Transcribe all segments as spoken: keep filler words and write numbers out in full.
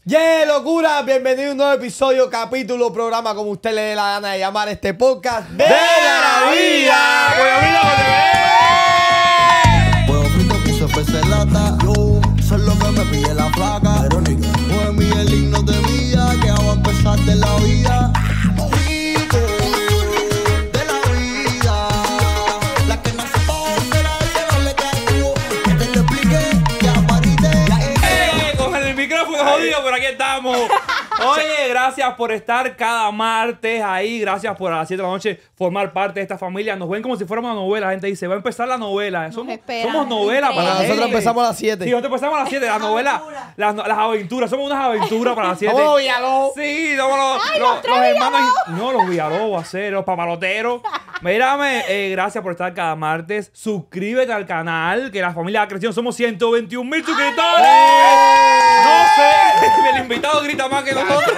¡Yeah, locura! Bienvenido a un nuevo episodio, capítulo, programa, como usted le dé la gana de llamar este podcast de, ¡De la vida! Huevo frito puse pez en lata. Yo, eso es lo que me pide la flaca. Verónica. Pues mi el himno de vida, que vamos a empezar de la vida. Rico, de la vida. La que no se puede la del cielo le cae tú. Que te lo expliqué, ya parité. ¡Eh! Con el micrófono jodido, pero aquí estamos. Oye, gracias por estar cada martes ahí. Gracias por a las siete de la noche formar parte de esta familia. Nos ven como si fuéramos una novela. La gente dice, va a empezar la novela. Somos, esperan, somos novela para Para la nosotros gente. empezamos a las siete. Sí, nosotros empezamos a las siete. La novela, las, las aventuras. Somos unas aventuras para las siete. Somos Villalobos. Sí, somos los, Ay, los, los tres los hermanos. No, los Villalobos, hacer, los papaloteros. Mírame, eh, gracias por estar cada martes. Suscríbete al canal, que la familia ha crecido. Somos ciento veintiún mil suscriptores. No sé, el invitado grita más que nosotros.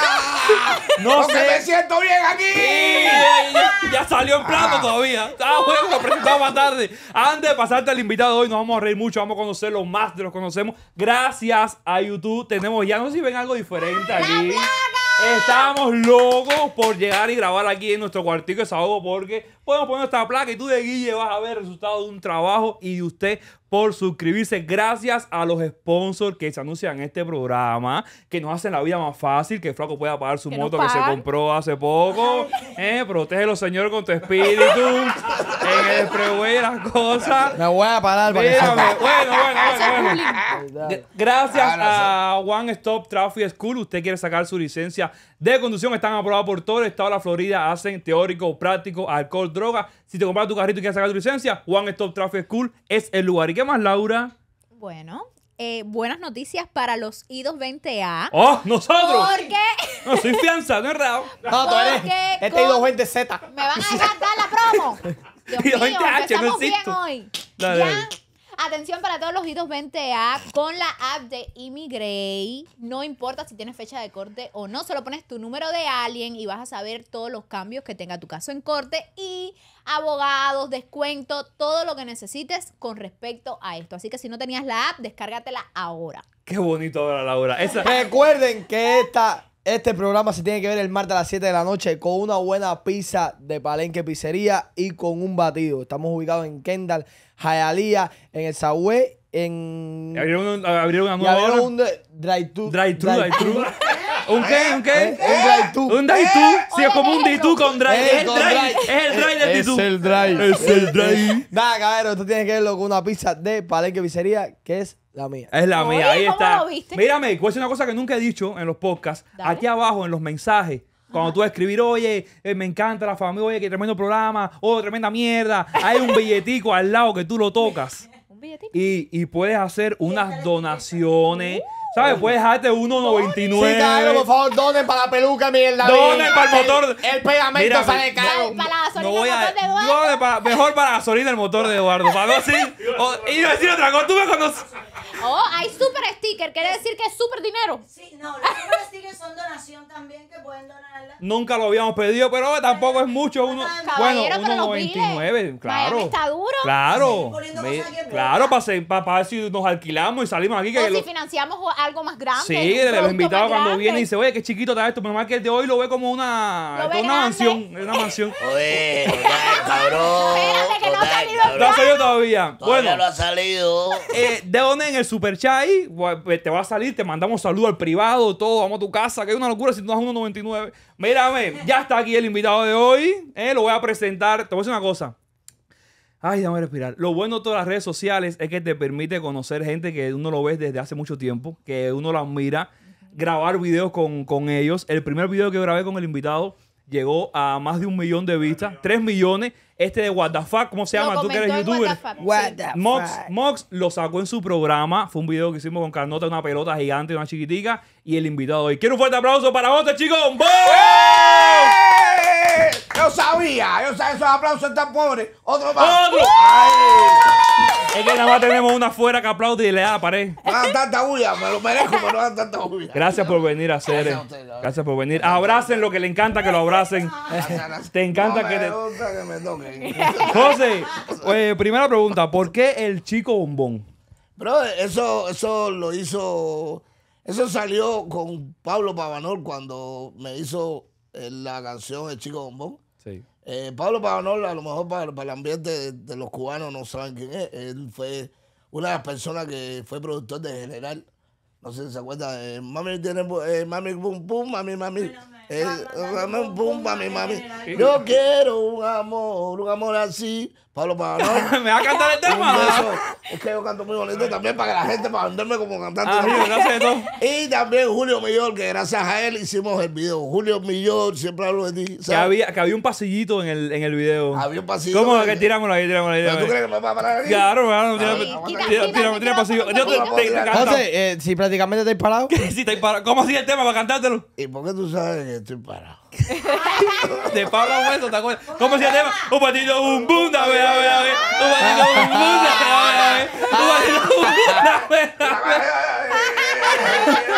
No Porque sé. me siento bien aquí. Sí, ya, ya- ya salió en plato todavía. Ah, bueno, lo presentamos más tarde. Antes de pasarte al invitado de hoy, nos vamos a reír mucho. Vamos a conocerlo más de los que conocemos. Gracias a YouTube tenemos ya, no sé si ven algo diferente aquí. Estamos locos por llegar y grabar aquí en nuestro cuartico de desahogo porque podemos poner esta placa y tú de Guille vas a ver el resultado de un trabajo y de usted por suscribirse. Gracias a los sponsors que se anuncian en este programa, que nos hacen la vida más fácil, que Flaco pueda pagar su Que nos moto que se pagan. compró hace poco. Eh, protégelo, Señor, con tu espíritu. En el freeway las cosas. Me voy a parar para que Mírame. sepa. Bueno, bueno, Eso es bueno, bullying. bueno. G- Gracias a One Stop Traffic School. Usted quiere sacar su licencia de conducción. Están aprobados por todo el estado de la Florida. Hacen teórico, práctico, alcohol, droga. Si te compras tu carrito y quieres sacar tu licencia, One Stop Traffic School es el lugar. ¿Y qué más, Laura? Bueno, eh, buenas noticias para los I dos veinte A. ¡Oh, nosotros! Porque No, soy fianza, no es raro. No, tú eres Porque este con- I dos veinte Z. me van a dejar dar la promo. Dios I dos veinte mío, H, no empezamos bien existo. hoy. Dale, Ya, dale. atención para todos los I dos veinte A con la app de Immigrate. No importa si tienes fecha de corte o no, solo pones tu número de alien y vas a saber todos los cambios que tenga tu caso en corte y abogados, descuento, todo lo que necesites con respecto a esto. Así que si no tenías la app, descárgatela ahora. Qué bonito ahora, Laura. Esa... Recuerden que esta, este programa se tiene que ver el martes a las siete de la noche con una buena pizza de Palenque Pizzería y con un batido. Estamos ubicados en Kendall, Hialeah, en el Subway, en... Abrieron, un- abrieron una Y nueva abrieron hora. un de- drive-thru. Drive-thru, drive-thru. ¿Un qué? ¿Un qué? ¿Eh? Un drive-thru. Un drive-thru. Sí, es Oye, como un déjenlo. D dos con drive. Eh, Es el con drive. drive. Es el drive del D Es dos. el drive. Es el drive. Nada, cabrón, esto tiene que verlo con una pizza de Palenque Pizzería, que es la mía. Es la Oye, mía, ahí ¿cómo está. lo viste? Mírame, voy a decir una cosa que nunca he dicho en los podcasts. Dale. Aquí abajo en los mensajes, cuando tú vas a escribir, oye, eh, me encanta la familia, oye, qué tremendo programa, oh, tremenda mierda, hay un billetico al lado que tú lo tocas Un billetito. y, y puedes hacer unas donaciones. ¿Sabes? Puedes dejarte uno noventa y nueve. Sí, cabrón, por favor, donen para la peluca, Miguel David. Donen para el motor. El pegamento Mira, sale me- caro. Para la gasolina No voy a. motor de Eduardo. donen para- mejor para la gasolina el motor de Eduardo. Para no decir. o- y iba a decir otra cosa. Tú me conoces. Oh, hay super sticker, quiere decir que es super dinero. Sí, no, los super stickers son donación también que pueden donarla. Nunca lo habíamos pedido, pero tampoco es mucho. Uno, bueno, Caballero, pero uno los noventa y nueve, biles. claro. Miami está duro. Claro. Sí, poniendo Me- cosas que claro, puedan. para, para, ver si nos alquilamos y salimos aquí. Que O si lo- financiamos algo más grande. sí, un de los producto invitados más cuando grande. viene y dice, oye, qué chiquito está esto. Pero más que el de hoy lo ve como una, Lo ve como una grande. mansión. Es una mansión. Oye, total, cabrón. Espérate, que no ha Total, salido cabrón. No ha salido todavía. Todavía Bueno. no ha salido. Eh, de donde en el super chat ahí, pues, te va a salir, te mandamos saludos al privado, todo, vamos a tu casa, que es una locura si tú das uno noventa y nueve. Mírame, ya está aquí el invitado de hoy, eh, lo voy a presentar. Te voy a decir una cosa. Ay, déjame respirar. Lo bueno de todas las redes sociales es que te permite conocer gente que uno lo ve desde hace mucho tiempo, que uno lo admira, grabar videos con, con ellos. El primer video que grabé con el invitado llegó a más de un millón de vistas, tres millones. Este de What the Fuck, ¿cómo se Lo llama? Tú que eres comentó en youtuber. What the Fuck, What sí. the Mox, fuck? Mox lo sacó en su programa. Fue un video que hicimos con Carnota, una pelota gigante, una chiquitica. Y el invitado de hoy. Quiero un fuerte aplauso para vos, chicos. ¡Boom! ¡Eh! Yo sabía, yo sabía, esos aplausos tan pobres. Otro más. ¡Otro! Ay, Es que nada más tenemos una afuera que aplaude y le da la pared. no hagan tanta bulla, me lo merezco, pero no hagan tanta bulla. Gracias por venir a hacer. Gracias a ustedes. Gracias por venir. Abracen lo que le encanta que lo abracen. Te encanta No que me te. gusta que me toquen. José, eh, primera pregunta. ¿Por qué el chico bombón? Bro, eso, eso lo hizo Eso salió con Pablo Pavanol cuando me hizo eh, la canción El Chico Bombón. Sí. Eh, Pablo Pavanol, a lo mejor para, para el ambiente de, de los cubanos no saben quién es. Él fue una de las personas que fue productor de General. No sé si se acuerdan. Eh, mami tiene eh, mami pum pum, mami mami. Eh, mami pum, mami mami. Yo quiero un amor, un amor así. Pablo Pavanol. ¿Me va a cantar el tema? Un beso. Es que yo canto muy bonito también para que la gente, para venderme como cantante. Ah, sí, gracias a todo. Y también Julio Millor, que gracias a él hicimos el video. Julio Millor, siempre hablo de ti. Que ¿sabes? había, que había un pasillito en el, en el video. Había un pasillo. ¿Cómo? de- Que tirámoslo ahí, tirámoslo ahí. ¿Pero tú tirámoslo ahí. crees que me va a parar aquí? Claro, claro. Tírame, Ah, quita, tira- quita, tírame, quita tira pasillo. un Yo te, poquito. te, te canto. José, eh, si prácticamente te has parado. Sí, te para- ¿Cómo hacía el tema para cantártelo? ¿Y por qué tú sabes que estoy parado? De Pablo Hueso, ¿te acuerdas? ¿Cómo hacía el tema? Un patito, un boom, dame, dame, dame. Un patito, un boom, dame, dame. Un patito, un boom, dame, dame.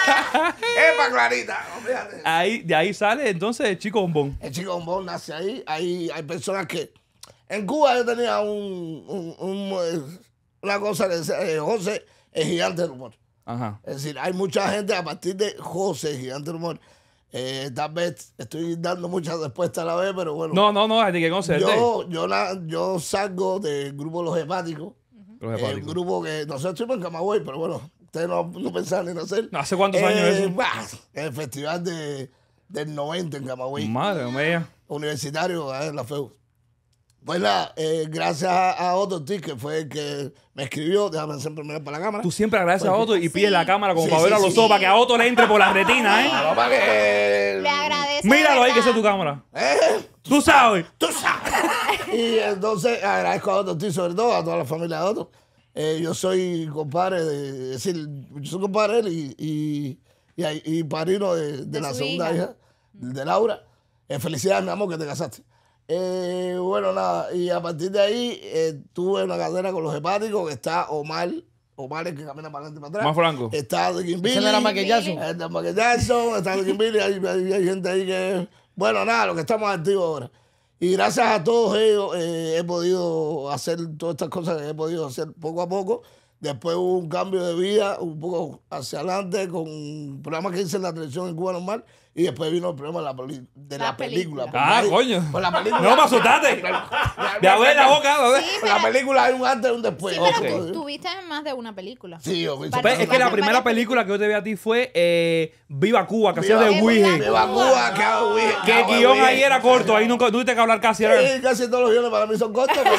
¡Epa, Clarita! No, fíjate. Ahí, de ahí sale entonces el chico bombón. El chico bombón nace ahí. Hay, hay personas que... En Cuba yo tenía un, un- un, eh, una cosa que decía, eh, José, el gigante del humor. Ajá. Es decir, hay mucha gente a partir de José, el gigante del humor. Eh, tal vez estoy dando muchas respuestas a la vez, pero bueno. No, no, no, de que conocerte. yo, yo, la- yo salgo del grupo Los Hepáticos. Los El hepáticos. grupo que nosotros estuvimos en Camagüey, pero bueno, ustedes no, no pensaban en hacer. No, ¿hace cuántos años eso? bah, el festival de, del noventa en Camagüey, Madre mía. universitario, a ver, la FEU. Pues nada, eh, gracias a, a Otto Ortiz, que fue el que me escribió, déjame hacer primero para la cámara. Tú siempre agradeces a Otto y Sí. pides la cámara como Sí, para sí, ver a los sí. ojos, para que a Otto le entre por la retina, ¿eh? Claro, para que... Le agradece. Míralo de ahí, que esa verdad. es tu cámara. ¿Eh? Tú sabes. Tú sabes. Y entonces agradezco a Otto Ortiz, sobre todo a toda la familia de Otto. Eh, yo soy compadre de, es decir, yo soy compadre de él y, y, y, y, y padrino de, de, De la su segunda hija. hija, de Laura. Eh, felicidades, mi amor, que te casaste. Eh, bueno, nada, y a partir de ahí eh, tuve una cadena con los hepáticos, que está Omar, Omar es que camina para adelante y para atrás. Más franco. Está Ricky Billy. Ese no era Michael Jackson. Está Michael Jackson, está Ricky Billy, hay, hay, hay gente ahí que... Bueno, nada, lo que estamos activos ahora. Y gracias a todos ellos eh, he podido hacer todas estas cosas que he podido hacer poco a poco. Después hubo un cambio de vida, un poco hacia adelante, con un programa que hice en la televisión en Cuba Normal. Y después vino el problema de la, peli- de la, La película. película. porque Ah, ahí- coño. Pues la película. No me asustaste. De abrir la boca, a ver. Sí, En la pero- película hay un antes y un después. Sí, pero Ok. tú tuviste en más de una película. Sí, yo fui- Vale. Es que la Varias primera película que yo te vi a ti fue eh, Viva Cuba, que hacías de Viva- Ouija. Viva Cuba, que hago Ouija, Que el hago guión Ouija. ahí era corto, ahí nunca tuviste que hablar casi. Era... Sí, casi todos los guiones para mí son cortos, pero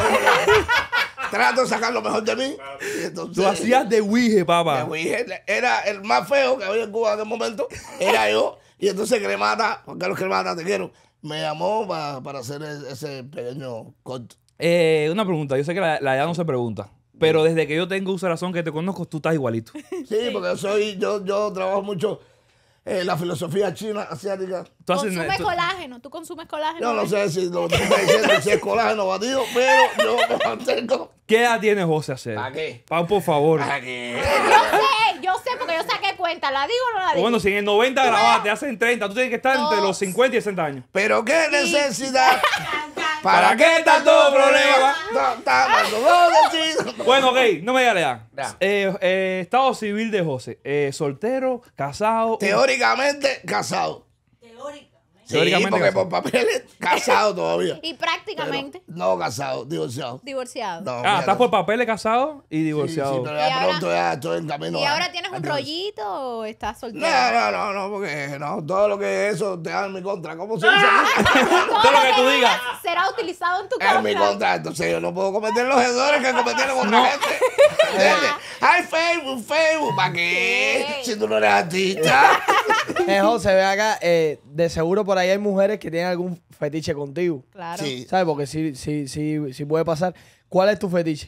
trato de sacar lo mejor de mí. Y entonces, Tú hacías de Ouija, de papá. Ouija, era el más feo que había en Cuba en aquel momento, era yo. Y entonces Cremata, Juan Carlos Cremata, te quiero, me llamó pa- para hacer e- ese pequeño corto. Eh, una pregunta, yo sé que la, la edad no se pregunta, pero desde que yo tengo uso de razón que te conozco, tú estás igualito. Sí, porque yo soy, yo, yo trabajo mucho en la filosofía china, asiática. Tú haces- Consume tú- colágeno. Tú consumes colágeno. Yo no ¿verdad? sé si lo que estoy diciendo si es colágeno batido, pero yo me mantengo. ¿Qué edad tiene José Hacer? ¿Para qué? Pau, por favor. Aquí. Yo sé, yo sé, porque yo saqué cuenta. ¿La digo o no la digo? Bueno, si en el noventa grabaste, hacen treinta, tú tienes que estar entre No. los cincuenta y sesenta años. Pero qué necesidad. ¿Para qué tanto problema? No, está dando dos Bueno, ok, no me digas la edad. Ya. Eh, eh, estado civil de José. Eh, soltero, casado. Teóricamente casado. Teórica. Sí, Teóricamente porque casado. por papeles casado todavía. Y Pero prácticamente no casado, divorciado. divorciado. No, Ah, fíjate. estás por papeles casado y Sí, divorciado. sí, pero Y ya ahora- pronto ya estoy en camino. ¿Y a- ahora tienes a un divorcio. rollito o estás soltero? No, no, no, no, porque no, todo lo que eso te da en mi contra. ¿Cómo se dice? Todo lo que tú digas. será utilizado en tu En mi contra. contra. Entonces yo no puedo cometer los errores que cometieron otra gente. ¿Entiendes? Ay, Facebook, Facebook, ¿para qué? Si tú no eres artista. Eh, José, ve acá. eh, de seguro por ahí hay mujeres que tienen algún fetiche contigo. Claro. Sí. ¿Sabes? Porque sí, sí, sí, sí puede pasar. ¿Cuál es tu fetiche?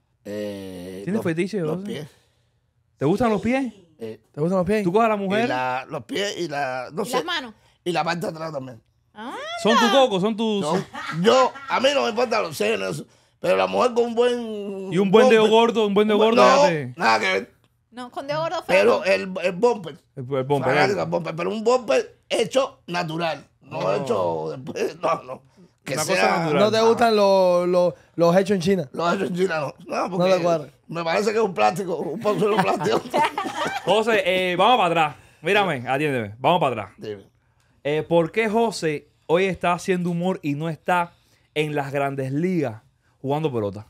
Eh, ¿Tienes los- fetiche, Los José? pies. ¿Te gustan los pies? Eh, ¿Te gustan los pies? ¿Tú coges a la y mujer? la- los pies y la. No ¿Y sé. las manos? Y la parte de atrás también. Ah, Son tu coco, son tus. No, yo, a mí no me importan los senos, eso, pero la mujer con un buen. Y un buen dedo bumper- gordo, un buen dedo gordo. No, ya te- nada que ver. no, con dedo gordo feo. Pero el, el bumper. El, el bumper, fanático ¿eh? al bumper, pero un bumper hecho natural. No hecho después. No, no. Que Una cosa sea. natural. ¿No te gustan los, los, los hechos en China? Los hechos en China no. No, porque te cuadra. Me parece que es un plástico, un polluelo plástico. José, eh, vamos para atrás. Mírame, atiéndeme. Vamos para atrás. Dime. Eh, ¿Por qué José hoy está haciendo humor y no está en las grandes ligas jugando pelota?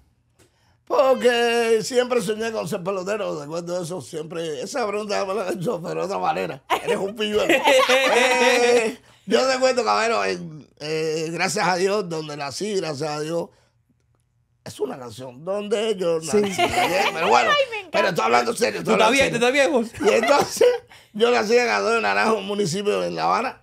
Porque siempre soñé con ser pelotero, de acuerdo a eso, siempre, esa pregunta me la he hecho, pero de otra manera, eres un pilluelo. eh, yo te cuento, cabrero, en, eh, gracias a Dios, donde nací, gracias a Dios, es una canción donde yo nací. Sí. Pero bueno, pero estoy hablando serio. ¿Tú Estoy estás hablando bien? ¿Tú serio. estás bien, José? Y entonces, yo nací en Arroyo Naranjo, un municipio en La Habana.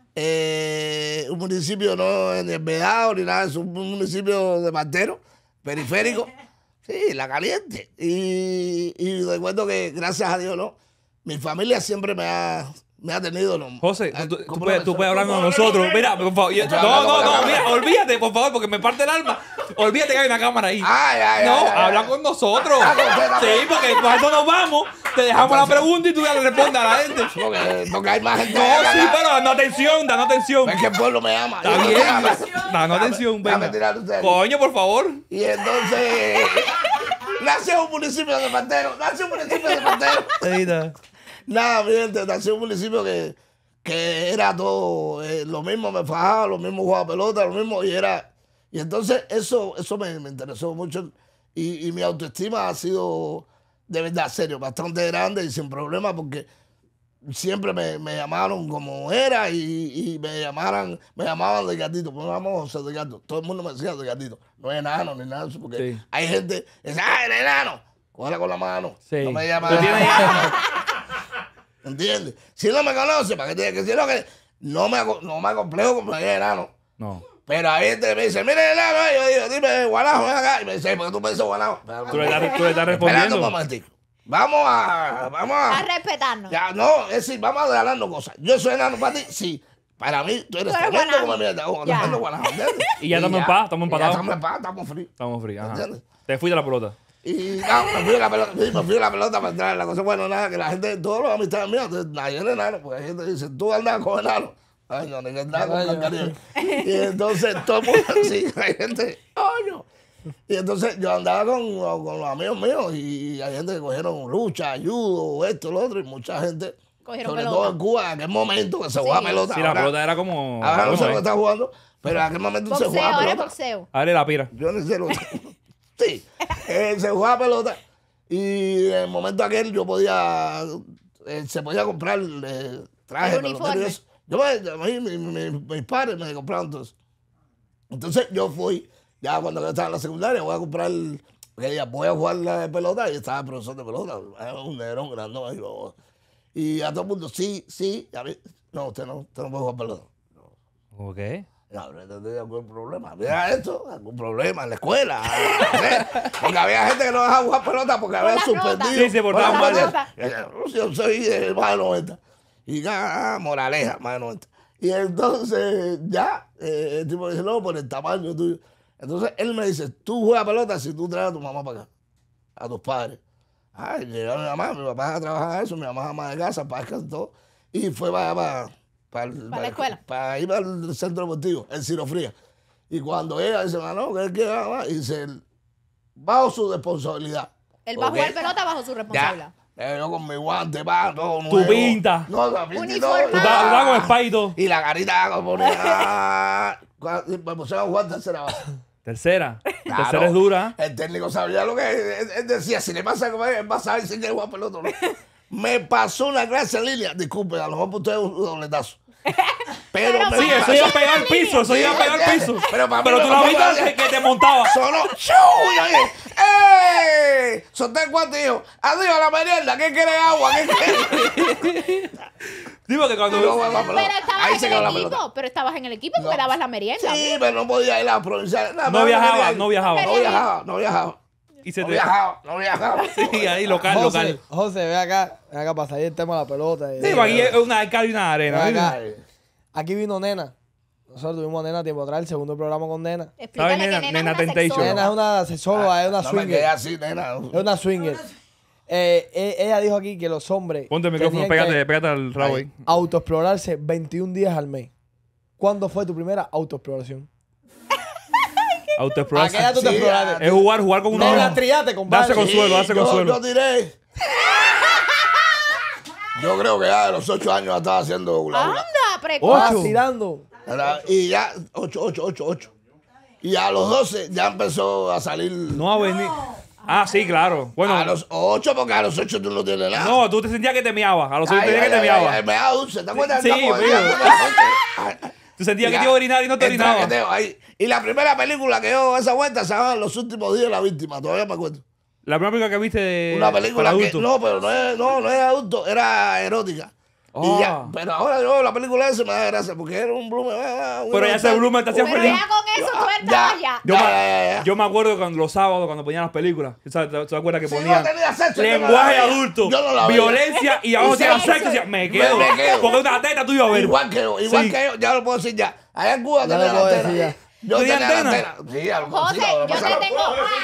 Eh, un municipio no en el Vedado ni nada, es un municipio de Martero, periférico. Sí, La Caliente. Y, y recuerdo que, gracias a Dios, ¿no? Mi familia siempre me ha, me ha tenido... ¿no? José, Ah, tú, tú ¿cómo puedes, no? tú puedes hablar con ¿Cómo no? nosotros. Mira, por favor. yo- Estoy No, hablando no, con la no. cámara. Mira, olvídate, por favor, porque me parte el alma. Olvídate que hay una cámara ahí. Ay, ay, ay, No, ay, ay. habla con nosotros. Ah, con usted también. Sí, porque nosotros nos vamos, te dejamos la pregunta y tú ya le respondes a la gente. Porque, porque hay más gente. No, acá. sí, pero dando atención, dando atención. Es que el pueblo me ama. Está Yo- bien, déjame- dando déjame- atención, déjame venga. tirar usted. Coño, por favor. Y entonces, nació un municipio de Martero, nació un municipio de Martero. Nada, mi gente, nació un municipio que, que era todo, eh, lo mismo me fajaba, lo mismo jugaba pelota, lo mismo, y era, y entonces eso, eso me, me interesó mucho, y, y mi autoestima ha sido, de verdad, serio, bastante grande y sin problema, porque siempre me, me llamaron como era y, y me llamaran, me llamaban de gatito, me llamaban José de Gato, todo el mundo me decía de gatito, no es enano ni nada de eso, porque Sí. hay gente que dice, ah, eres enano, cógela con la mano, Sí. no me llaman. Tú tienes- ¿Entiendes? Si no me conoce, ¿para qué tiene que decir? No, que no me, aco- no me complejo como es enano. No. Pero hay gente que me dice, mire, enano, y yo digo, dime, Guanajo, ven acá. Y me dice, ¿por qué tú me dices Guanajo? Tú le estás, tú le estás Espérate un respondiendo. momentico. Vamos a, vamos A a, respetarnos. ya, no, es decir, vamos a regalarnos cosas. Yo soy enano para ti, sí. Para mí, tú eres Tú eres tremendo Guanajo. como mierda. Oh, Ya. tremendo Guanajo, ¿entiendes? Y ya estamos en paz, estamos y empatados. Ya estamos en paz, estamos fríos. Estamos fríos. Ajá. ¿Entiendes? Te fuiste a la pelota. Y no, me fui a la pelota, sí, me fui a la pelota para entrar en la cosa. Bueno, nada, que la gente, todos los amistades míos, entonces, nadie es enano, porque hay gente que dice, tú andas con enano. Ay, no, ni que andas con Blancanieves. Y entonces todo el mundo, sí, hay gente, coño. Y entonces yo andaba con, con los amigos míos y hay gente que cogieron lucha, judo, esto, lo otro, y mucha gente, Cogieron sobre pelota. todo en Cuba, en aquel momento que se jugaba pelota. Sí, la ahora- pelota era como. Ahora no sé ¿cómo lo que es? está jugando, pero en aquel momento se Boxeo, jugaba ahora es pelota. boxeo. Abre la pira. Yo no sé lo Sí, eh, se jugaba pelota y en el momento aquel yo podía, eh, se podía comprar eh, traje, El pelotero y uniforme. eso. Yo me, a mí, mi- mi- mis padres me compraron todo eso. Entonces yo fui, ya cuando yo estaba en la secundaria, voy a comprar, porque día, voy a jugar la pelota y estaba el profesor de pelota, era un negrón grandón ahí, lo- y a todo el mundo, sí, sí, y a mí, no, usted no, usted no puede jugar pelota. Ok. No, pero tenía algún problema. Había esto, algún problema en la escuela. no sé, Porque había gente que no dejaba jugar pelota porque había las notas. suspendido. Sí, se portaban por mal. las notas. Yo soy de más de noventa. Y ya, ah, moraleja, más de noventa. Y entonces, ya, eh, el tipo dice, no, por el tamaño tuyo. Entonces, él me dice, tú juegas pelota si tú traes a tu mamá para acá, a tus padres. Ay, llegó mi mamá, mi papá a trabajar eso, mi mamá ama de casa, para descansar todo. Y fue para, para, para, Para la escuela. para ir al centro deportivo, el Ciro Fría. Y cuando ella dice, no, que él quiere mamá, y dice, bajo su responsabilidad. Él va a Ok. jugar pelota bajo su responsabilidad. Ya, eh, yo con mi guante, va, todo Tu nuevo. pinta. No, la pinta y Uniformado. todo. Tú estabas tú estabas con spy y todo. Y la carita como ponía. Cuando- Me pusieron a jugar tercera base. Tercera. Claro. Tercera es dura. El técnico sabía lo que él, él decía. Si le pasa como él, va a saber si quiere jugar pelota o no. Me pasó una clase en línea. Disculpe, a lo mejor para ustedes es un dobletazo. Pero, Pero me Sí, eso pasó- iba a pegar al piso. Eso Sí, iba a pegar al ya, piso. pero para mí Pero no tú me la fue viste mal. que te montaba. Sonó ¡chu! Y yo dije, ¡ey! Solté el guante y dijo, adiós a la merienda, ¿qué quiere agua? ¿Qué quiere? Digo que cuando. Y luego, la pelota. Pero estabas Ahí en se quedó la el equipo. pelota. Pero estabas en el equipo porque No. dabas la merienda. Sí, pero no podía ir a la provincial. Nada, No más viajaba, quería ir. no viajaba. No viajaba, no viajaba. Y se No te. viajaba, no viajaba. Sí, ahí local, José, local. José, ve acá, ve acá para salir el tema de la pelota. y- Sí, pues aquí es una arcada y una arena. Ven acá. Ay. Aquí vino Nena. Nosotros tuvimos a Nena tiempo atrás, el segundo programa con Nena. Explícale ¿Sabes, que nena? nena, Nena es una Temptation. sexóloga. Nena es una sexóloga, es una No me quedé swinger. así, nena. Es una swinger. Eh, eh, ella dijo aquí que los hombres Ponte el micrófono, tenían pégate, que pégate al rabo ahí. autoexplorarse veintiún días al mes. ¿Cuándo fue tu primera autoexploración? ¿A Autoexplorarse. qué edad tú te Sí, exploraste? Es jugar, jugar con No, uno. la triate, compadre. Darse consuelo, darse yo, consuelo. Yo diré. Yo creo que ya de los ocho años ya estaba haciendo la Anda, precoz. Ah, Ocho. tirando. Era- Y ya, ocho, ocho, ocho, ocho. Y a los doce ya empezó a salir. No a venir. Ah, sí, claro. Bueno, A los ocho, porque a los ocho tú no tienes nada. no, tú te sentías que te miabas. A los ocho Ay, sentías ay, que te ay, ay, miabas. Me da dulce, ¿te acuerdas? Sí, Estamos- mío. Ay, ay. Tú sentías que Ya, te iba a orinar y no te el orinabas. traqueteo ahí. Y la primera película que dio esa vuelta se llama Los últimos días de la víctima, todavía me acuerdo. La primera película que viste de. Una para película que, adultos. no, pero no, es, no, no era adulto, era erótica. Oh. Y ya, pero ahora yo la película esa me da gracia porque era un Blumen. ah, un Pero ya ese Blumen te hacía Pero feliz. ya con eso tú Ya, estabas ya. Yo, Ya, me, ya, ya, ya. yo me acuerdo cuando los sábados cuando ponían las películas. ¿Sabes? ¿Te, te acuerdas que Si ponían no tenía sexo, yo no la lenguaje veía. adulto, Yo no la veía. violencia y abajo Y tiran sexo. sexo? Y decía, me quedo. Me- me quedo. Porque una teta tú ibas a ver. Igual que yo, igual Sí. que yo, ya lo puedo decir ya. Allá en Cuba Ya tenía lo la puedo antena. decir ya. Yo ¿Tenía tenía la antena? antena. Sí, a lo José, sí, a lo yo te pasaba. tengo,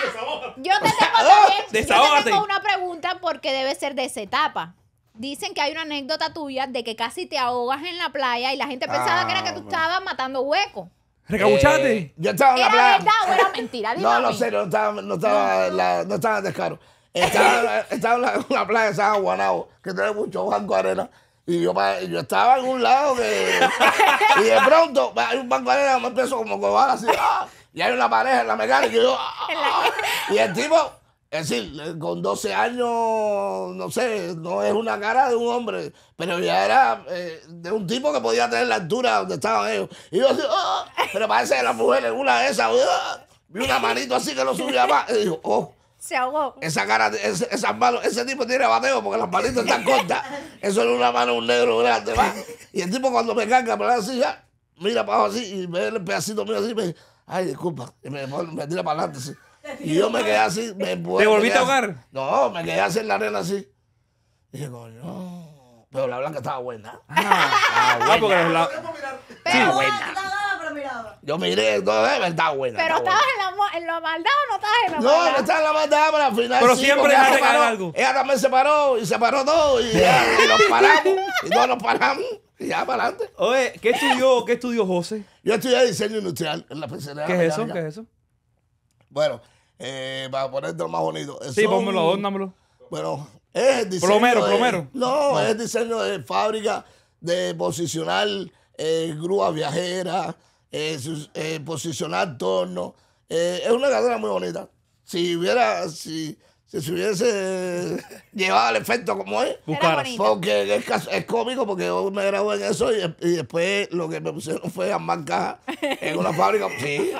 yo te tengo Oh, también, yo te desahógate. tengo una pregunta porque debe ser de esa etapa. Dicen que hay una anécdota tuya de que casi te ahogas en la playa y la gente pensaba Ah, que era que tú bueno. estabas matando huecos. ¿Recabuchaste? Eh, yo estaba en la ¿Era playa. verdad o era mentira? Dime No, a no mí. sé, no estaba, no estaba, en la, no estaba en descaro. Estaba, estaba en la, en la playa de San Guanabo, que tiene mucho banco de arena. Y yo, pa- yo estaba en un lado que. Y de pronto hay un banco de arena, me empiezo como a cobar así. ¡Ah! Y hay una pareja en la mecánica. Y yo. ¡Ah! Y el tipo, es decir, con doce años, no sé, no es una cara de un hombre, pero ya era eh, de un tipo que podía tener la altura donde estaban ellos. Y yo así, ¡ah! Pero parece que la mujer en una de esas, ¡ah! Vi una manito así que lo subía más. Y digo, oh. Se ahogó. Esa cara, ese, esas manos, ese tipo tiene bateo porque las manitas están cortas. Eso es una mano, un negro grande, va. Y el tipo cuando me carga, me así, ya, mira para abajo así y ve el pedacito mío así y me dice, ay, disculpa. Y me, pone- me tira para adelante así. Y yo me quedé así. Me, ¿Te volviste a ahogar? No, me quedé así en la arena así. Y dije, coño, pero la blanca estaba buena. Ah, porque la- Pero, buena. Pero miraba. Yo miré, todo eh, estaba buena. pero estaba estabas buena. en la, mo- en la maldad o no estabas en la No, maldad. no estaba en la maldad, pero al final Pero sí, siempre porque ella dejaste se caer paró. algo. Ella también se paró y se paró todo y, ya, y nos paramos y todos nos paramos y ya para adelante. Oye, ¿qué estudió, ¿qué estudió José? Yo estudié diseño industrial en la pizzería. ¿Qué es eso? ¿Qué es eso? Bueno, eh, para ponerte más bonito. Sí, son- pónmelo, adórnamelo. Bueno, es el diseño. Plomero, de- plomero. No, es el diseño de fábrica, de posicionar eh, grúas viajeras, eh, sus- eh, posicionar tornos. Eh, es una carrera muy bonita. Si hubiera, si, si se hubiese llevado el efecto como es, Buscar. bonito. porque es, cas- es cómico, porque yo me gradué en eso y, y después lo que me pusieron fue armar cajas en una fábrica. Sí.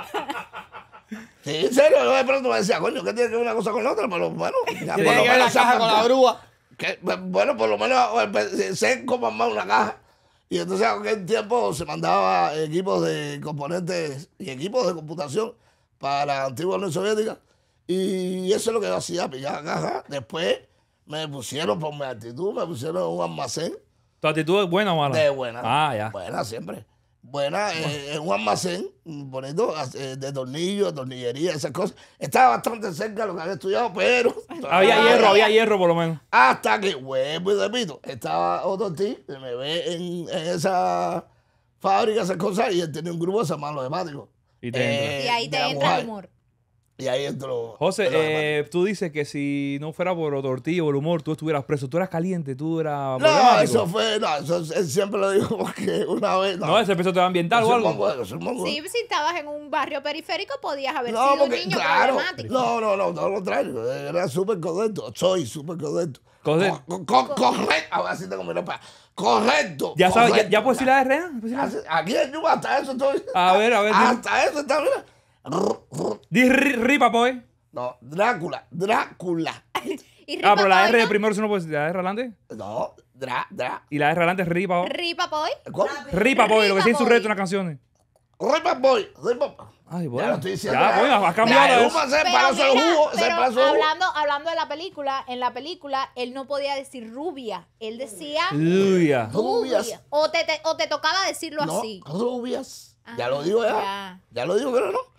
Sí, en serio, yo de pronto me decía, coño, ¿qué tiene que ver una cosa con la otra? Pero bueno, ya por Tiene lo que ver la menos se caja con la armó. grúa. Que, bueno, por lo menos eh, sé cómo armar una caja. Y entonces en aquel tiempo se mandaba equipos de componentes y equipos de computación para la antigua Unión Soviética. Y eso es lo que yo hacía, pillar caja. Después me pusieron por mi actitud, me pusieron en un almacén ¿Tu actitud es buena o mala? de buena. Ah, ya. Buena siempre. Buena, eh, en un almacén bonito, eh, de tornillos, tornillería, esas cosas. Estaba bastante cerca de lo que había estudiado, pero... Había hierro, había hierro por lo menos. Hasta que, vuelvo y repito, estaba otro tío que me ve en, en esa fábrica, esas cosas, y él tenía un grupo de hermanos hepáticos. Y te entra. Y ahí te de la entra el mujer. humor. Y ahí entró. José, entró los eh, tú dices que si no fuera por los tortillos o el humor, tú estuvieras preso. Tú eras caliente, tú eras No, problemático. eso fue, no, eso él siempre lo digo porque una vez. No, No, ese empezó a ambiental yo o soy algo. mongo, yo soy mongo. Sí, si estabas en un barrio periférico podías haber No, sido un porque, niño claro, problemático. no, no, no, todo lo contrario. Era súper correcto. Soy súper correcto. Correcto. Co- co- correcto. Ahora sí tengo mi ropa. Correcto. ¿Ya sabes? ¿Ya, correcto. ya puedes decir la R? ¿eh? ¿Puedes decir la R? Así- Aquí en Yuba, hasta eso estoy. A ver, a ver, dime. Hasta eso está, mira. Rr, rr. Di ri, ri, papoy. No, Drácula, Drácula. Y Ah, pero la Ripapoy, R de ¿no? primero si no puedes decir. La R adelante. No, Dra, Dra. Y la R adelante es ri, papoy. Ripapoy. ¿Cómo? Ri, papoy, lo que dice en su Ripapoy. reto en las canciones. Ripa Boy, Ripa. Ay, Ya bueno. lo estoy diciendo. Ya, bueno, has cambiado La eso. Uma se Pero paró el mira, jugo, se pero paró el jugo. hablando, hablando de la película, en la película él no podía decir rubia, él decía Aleluya. Rubias. rubia. O te, te- o te tocaba decirlo No, así. rubias. Ya Ah, lo digo ya. ya. Ya lo digo, creo, ¿no?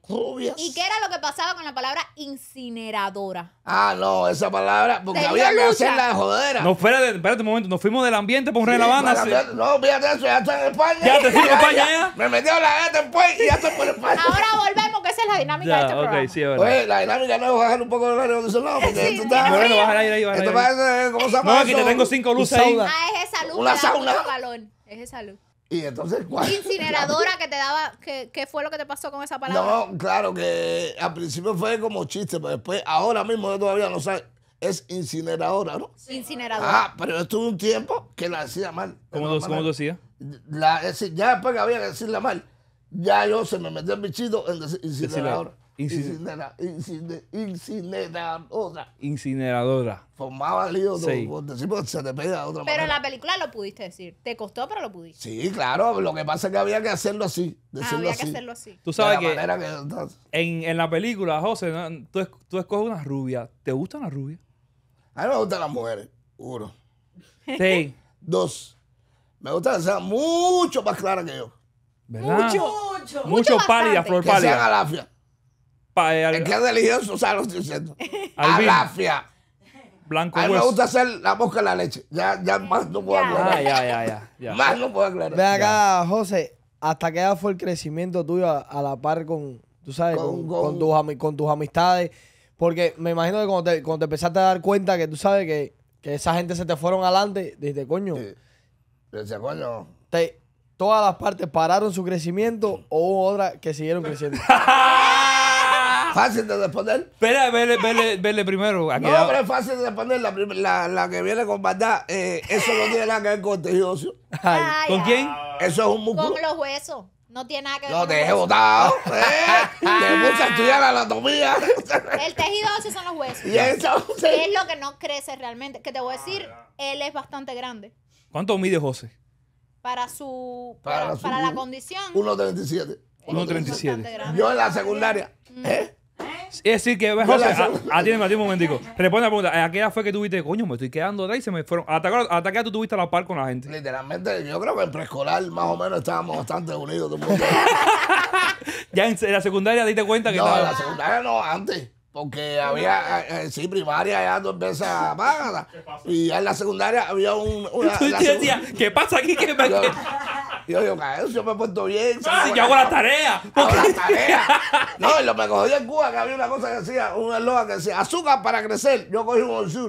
rubias. ¿Y qué era lo que pasaba con la palabra incineradora? Ah, no, esa palabra, porque ¿Te había dio que lucha? hacerla de jodera. No, espérate, espérate un momento. Nos fuimos del ambiente por un rey de La Habana. Para sí. ver- No, fíjate eso, ya estoy en España. Ya te fuiste a España, ya. Me metí a la gata después y ya estoy por España. Ahora volvemos, que esa es la dinámica de Ya, este ok, programa. sí, es verdad. Oye, la dinámica no es bajar un poco el aire acondicionado, porque Sí, esto está... Bueno, baja el aire ahí, baja el Esto aire. parece, ¿cómo se llama No, aquí eso? te tengo cinco luces Un ahí. sauna. Ah, es esa luz Una que da sauna. mucho calor. Es esa luz. Y entonces, ¿cuál? Incineradora que te daba, ¿qué, qué fue lo que te pasó con esa palabra? No, claro que al principio fue como chiste, pero después, ahora mismo yo todavía no sé, es incineradora, ¿no? Incineradora. Ah, pero yo tuve un tiempo que la decía mal. de ¿Cómo todas tú, cómo tú maneras. decías? La, es decir, ya después que había que decirla mal, ya yo se me metió el bichito en decir incineradora. Incine- Incinera, incine- incineradora. Incineradora. Formaba lío Sí. por decir porque se te pega de otra Pero en manera. la película lo pudiste decir. Te costó, pero lo pudiste. Sí, claro, lo que pasa es que había que hacerlo así, Ah, decirlo había así. que hacerlo así. Tú De sabes la que manera que entonces- en, en la película, José, ¿no? tú, es- tú escoges una rubia. ¿Te gustan las rubias? A mí me gustan las mujeres, uno. Sí. Dos, me gusta que sean mucho más claras que yo. ¿Verdad? Mucho. Mucho Mucho pálida, bastante. flor Que sean pálida. alafia. Pa- eh, al- Es que es religioso, o sea, lo estoy diciendo. Albino. Alafia. blanco A mí me hueso. gusta hacer la mosca en la leche. Ya, ya más no puedo Ya. aclarar. Ah, ya, ya, ya. ya. Más no puedo aclarar. Ven acá, José, ¿hasta qué edad fue el crecimiento tuyo a, a la par con, tú sabes, Con- con, con- con tus, ami- con tus amistades? Porque me imagino que cuando te, cuando te empezaste a dar cuenta que tú sabes que, que esa gente se te fueron adelante, dijiste, coño, Sí. Yo decía, coño. te- todas las partes pararon su crecimiento o hubo otras que siguieron creciendo. Fácil de responder. Espera, vele, vele, vele primero. Aquí No, da- pero es fácil de responder. La, prim- la, la que viene con maldad, eh, eso no tiene nada que ver con el tejido óseo. Ay, Ay, ¿Con ay. quién? Eso es un músculo. Con los huesos. No tiene nada que ver No con te los dejé huesos. botado. ¿eh? Te puse a estudiar la anatomía. El tejido óseo son los huesos. Y eso, ¿Qué es lo que no crece realmente? Que te voy a decir, él es bastante grande. ¿Cuánto mide José? Para su. Para Para, su- para la condición. uno treinta y siete. es uno treinta y siete. bastante grande. Yo en la secundaria. ¿eh? Es decir, que Yo José, la- a- atiéndeme, atiéndeme un momentico. Responde la pregunta. ¿A qué edad fue que tuviste? Coño, me estoy quedando atrás y se me fueron. ¿Hasta, qué- hasta qué edad tú tuviste a la par con la gente? Literalmente, yo creo que en preescolar más o menos estábamos bastante unidos. Todo el mundo. Ya en, en la secundaria te diste cuenta que No, en estaba. la secundaria no, antes. Porque había, eh, eh, sí, primaria, ya tú empiezas a pagar. Y ya en la secundaria había un. Una, Tú la te segu- decías, ¿qué pasa aquí? ¿Qué me... yo, yo digo, "Cabrón, yo me he puesto bien. Ah, yo hago las tareas. Hago las tareas. No, y lo me cogí en Cuba, que había una cosa que decía, un eslogan que decía, azúcar para crecer. Yo cogí un orsuro.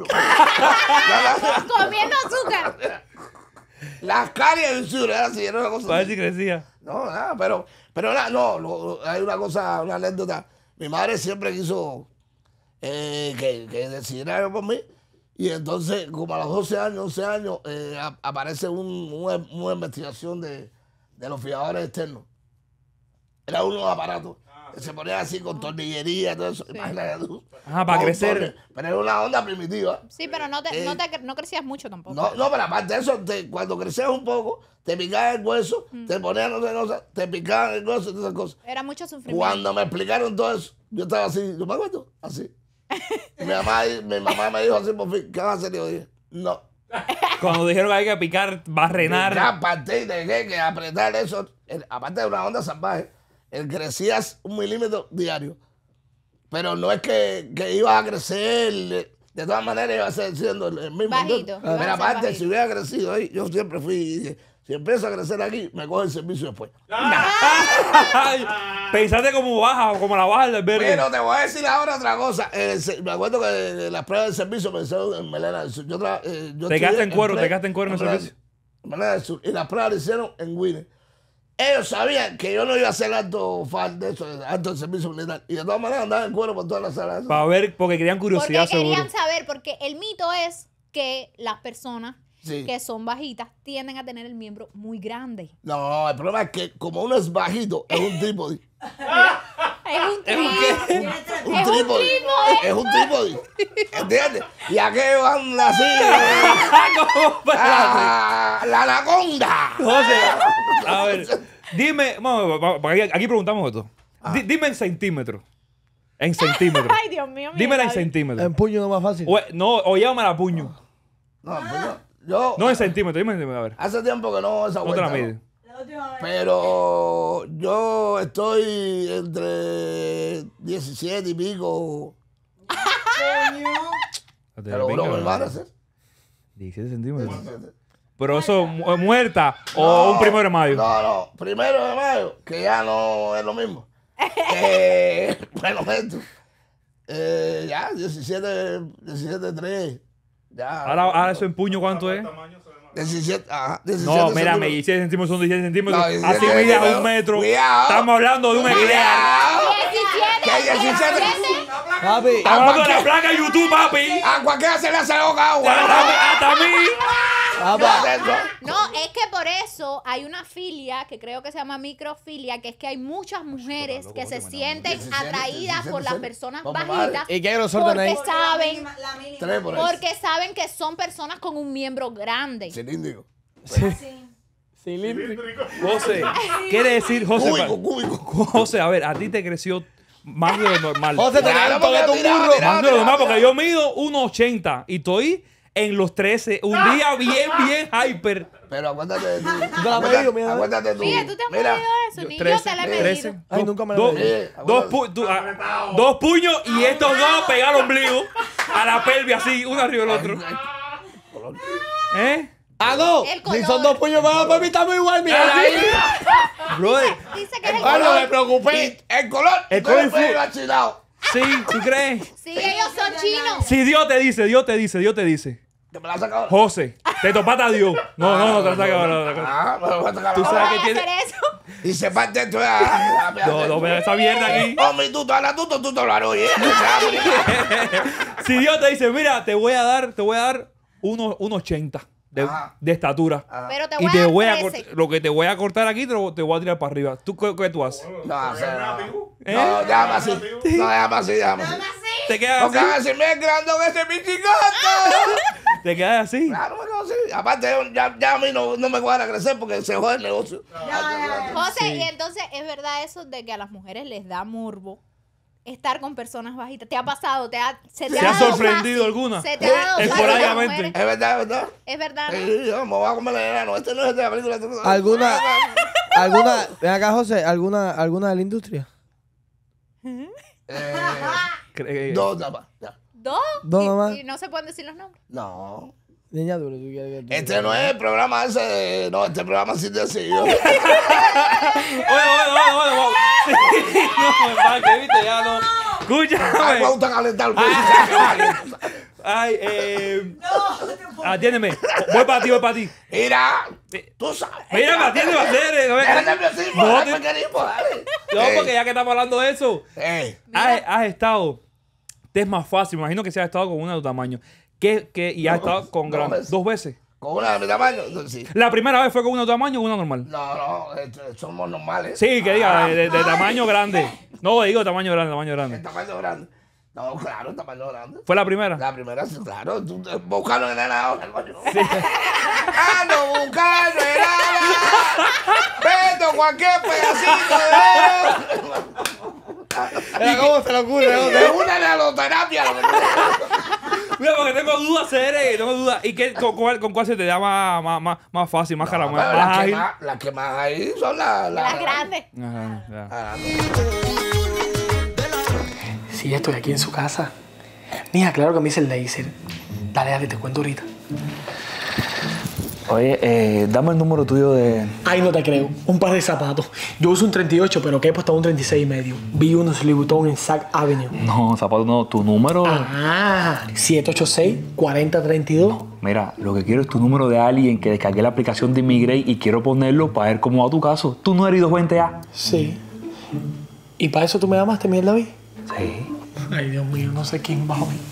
Comiendo azúcar. Las caries de orsuro, era así, era una cosa Para ver así. si crecía. No, nada, pero, pero nada, no, lo- hay una cosa, una anécdota. Mi madre siempre quiso eh, que, que decidiera yo por mí. Y entonces, como a los doce años, once años, eh, a- aparece un- una, una investigación de, de los fijadores externos. Era unos aparatos que se ponían así con tornillería y todo eso. Imagínate tú. Ah, para Con crecer. torne- Pero era una onda primitiva. Sí, pero no, te, Eh, no, te, no crecías mucho tampoco. No, no, pero aparte de eso, te- cuando crecías un poco, te picaban el hueso, te ponían no sé qué cosa, te picaban el hueso y todas esas cosas. Era mucho sufrimiento. Cuando me explicaron todo eso, yo estaba así, yo me acuerdo, así. Y mi mamá, mi mamá me dijo así por fin, ¿qué vas a hacer? Y yo dije, no. Cuando dijeron que hay que picar, barrenar. Ya partí de que, que apretar eso, el- aparte de una onda salvaje, el crecías un milímetro diario. Pero no es que, que ibas a crecer, de todas maneras ibas a seguir siendo el el mismo. Bajito, ¿entiendes? ibas a Pero ser aparte, bajito. si hubiera crecido ahí, yo siempre fui, y dije, si empiezo a crecer aquí, me coge el servicio después. Ay, pensaste como baja, como la baja del albergue. Pero te voy a decir ahora otra cosa. Eh, se- me acuerdo que las pruebas del servicio me hicieron en Melena del Sur. Yo tra- eh, yo Te estudié quedaste en cuero, Ple- te quedaste en cuero en el Melena- servicio. en Melena del Sur. Y las pruebas las hicieron en Winner. Ellos sabían que yo no iba a hacer alto fal de eso, alto del servicio militar. Y de todas maneras andaba en cuero por todas las salas. Para ver, porque querían Porque curiosidad seguro. querían saber, porque el mito es que las personas Sí. que son bajitas tienden a tener el miembro muy grande. No, el problema es que como uno es bajito, es un trípode. Es un trípode. Un Es un trípode. trípode. Es un trípode. ¿Entiendes? Y aquellos andan así. ¿Cómo? ah, la anaconda. José, a ver, dime, vamos, vamos, porque aquí, aquí preguntamos esto. Di- dime en centímetros. En centímetros. Ay, Dios mío. mira, Dímela en David. centímetros. En puño no es más fácil. O- no, o llévame a puño. No, pues yo, yo No en centímetros, dime en centímetros, a ver. hace tiempo que no esa No te la vuelta. mide. ¿no? última vez. Pero yo estoy entre diecisiete y pico. Coño. Te lo juro, mi hermano. ¿sí? diecisiete centímetros. Pero eso, mu- muerta o un primero de mayo. No, no. Primero de mayo, que ya no es lo mismo. eh, bueno, esto. Eh, ya, diecisiete, diecisiete, tres. Ya. Ahora, ahora eso en puño, ¿cuánto es? diecisiete, ajá, diecisiete No, mira, centímetros. diecisiete centímetros son diecisiete centímetros. No, diecisiete Así mide a centímetros. un metro. Cuidado. Estamos hablando de un eclair. Cuidado. diecisiete, ¿Qué diecisiete? Papi, Estamos hablando de la placa de YouTube, papi. A cualquiera se le hace boca agua. Hasta, hasta a mí. papá. No, es que por eso hay una filia que creo que se llama microfilia, que es que hay muchas mujeres que se sienten atraídas por las personas Vamos, bajitas ¿Y qué grosor porque tenéis? saben, La mínima. Tres por eso. porque saben que son personas con un miembro grande. Cilíndrico. Así. Cilíndrico. José, quiere decir, José, Cúbico, cúbico. José, a ver, a ti te creció más de lo normal. José, te Claro, quedas un porque tiraba, burro. tiraba. Más de lo normal, porque yo mido uno ochenta y estoy en los trece. Un día bien, bien hyper. Pero acuérdate de tú. te la has medido, mira, Acuérdate tú. Mira, tú te has Mira, medido eso, ni yo trece, te la he trece. medido. Ay, nunca me lo Dos, he medido. Eh, dos, pu- tú, ah, dos puños y estos dos pegados al ombligo, a la pelvis así, uno arriba del otro. ¿Eh? Ah, no. El Si color. son dos puños para papi, estamos igual, mira ahí. Brother, Dice que es el Ay, no color. me preocupé. El color. El tú eres color feo y flu- vacilado. sí, ¿tú crees? Sí, ellos son chinos. Si Dios te dice, Dios te dice, Dios te dice. Que me la has sacado. José, te topaste a Dios. No, no, no, te la sacas ahora. Ah, me lo voy a sacar Tú ahora. sabes Voy que a tiene- hacer eso. Y se parte esto ya. No, no, mira esa mierda aquí. Hombre, tú, tú, ahora tú, tú, tú, tú, lo harás, oye. Si Dios te dice, mira, te voy a dar, te voy a dar uno, uno ochenta de, Ajá. de estatura. Pero te voy Y a te dar voy a trece. cortar, lo que te voy a cortar aquí te, lo, te voy a tirar para arriba. ¿Tú qué, qué tú haces? No, o sea, ¿Eh? no, déjame así. No, déjame así, déjame así. ¿Te quedas Porque así? van a decir, me grande ese pichicoto. ¿Te quedas así? Claro, me quedo así. Aparte, ya, ya a mí no, no me cuadra crecer porque se jode el negocio. José, y entonces es verdad eso de que a las mujeres les da morbo estar con personas bajitas. ¿Te ha pasado? ¿Te ha, se te ¿Te ha ha dado sorprendido fácil? alguna? ¿Se te ha dado fácil a las Esporádicamente. mujeres? Es verdad, es verdad. Es verdad, ¿no? Sí, yo me voy a comer el enano. Este no es de la película. ¿Alguna, alguna, ven acá, José, alguna, alguna de la industria? Eh, Cre- dos nada más. ya. ¿Dos? Dos ¿Y- nomás. ¿Y no se pueden decir los nombres? No. Niña duro, tú quieres que tú- Este no es el programa ese de... No, este programa sí te sigue. Oye, oye, oye, oye, oye. Sí, no, hermano, que viste, ya no. A mí Escúchame. me gusta calentar. Ay, eh. Atiéndeme. Voy para ti, voy para ti. Mira, tú sabes. Mira, atiéndeme, atiéndeme. Deja el nerviosismo, No, dale, te- pequeñito, dale. No, Ey, porque ya que estamos hablando de eso, ey. has, has estado. Te es más fácil. Me imagino que se ha estado con una de tu tamaño. ¿Qué, qué, y has estado con dos gran, veces. dos veces. Con una de mi tamaño, entonces sí. La primera vez fue con una de tu tamaño o una normal. No, no, este, somos normales. Sí, que diga, Ah, de, de- de tamaño grande. No, digo tamaño grande, tamaño el grande. tamaño grande. No, claro, el tamaño grande. ¿Fue la primera? La primera, sí, claro. Tú eh, buscando en nada ahora, coño. Ando buscando en nada. Vendo cualquier pedacito de... Mira, ¿cómo se le ocurre? José? Es una nanoterapia lo que tú- Mira, porque tengo dudas, Cere, tengo dudas. ¿Y qué, con, cuál, con cuál se te da más, más, más, más fácil, más No, calamar, pero más las, que ágil? más, las que más ahí son las... Las grandes. Ajá, ya. Ah, no. Sí, estoy aquí en su casa. Mija, claro que me hice el laser. Dale, dale, te cuento ahorita. Oye, eh, dame el número tuyo de... Ay, no te creo. Un par de zapatos. Yo uso un treinta y ocho, pero que he puesto un treinta y seis y medio. Vi unos Louis Vuitton en Sac Avenue. No, zapato no, tu número... Ah, siete ocho seis, cuarenta treinta y dos. Mira, lo que quiero es tu número de alguien que descargué la aplicación de Immigrate y quiero ponerlo para ver cómo va tu caso. ¿Tú no eres dos veinte A? Sí. ¿Y para eso tú me llamaste, Miguel David? Sí. Ay, Dios mío, no sé quién bajo mí.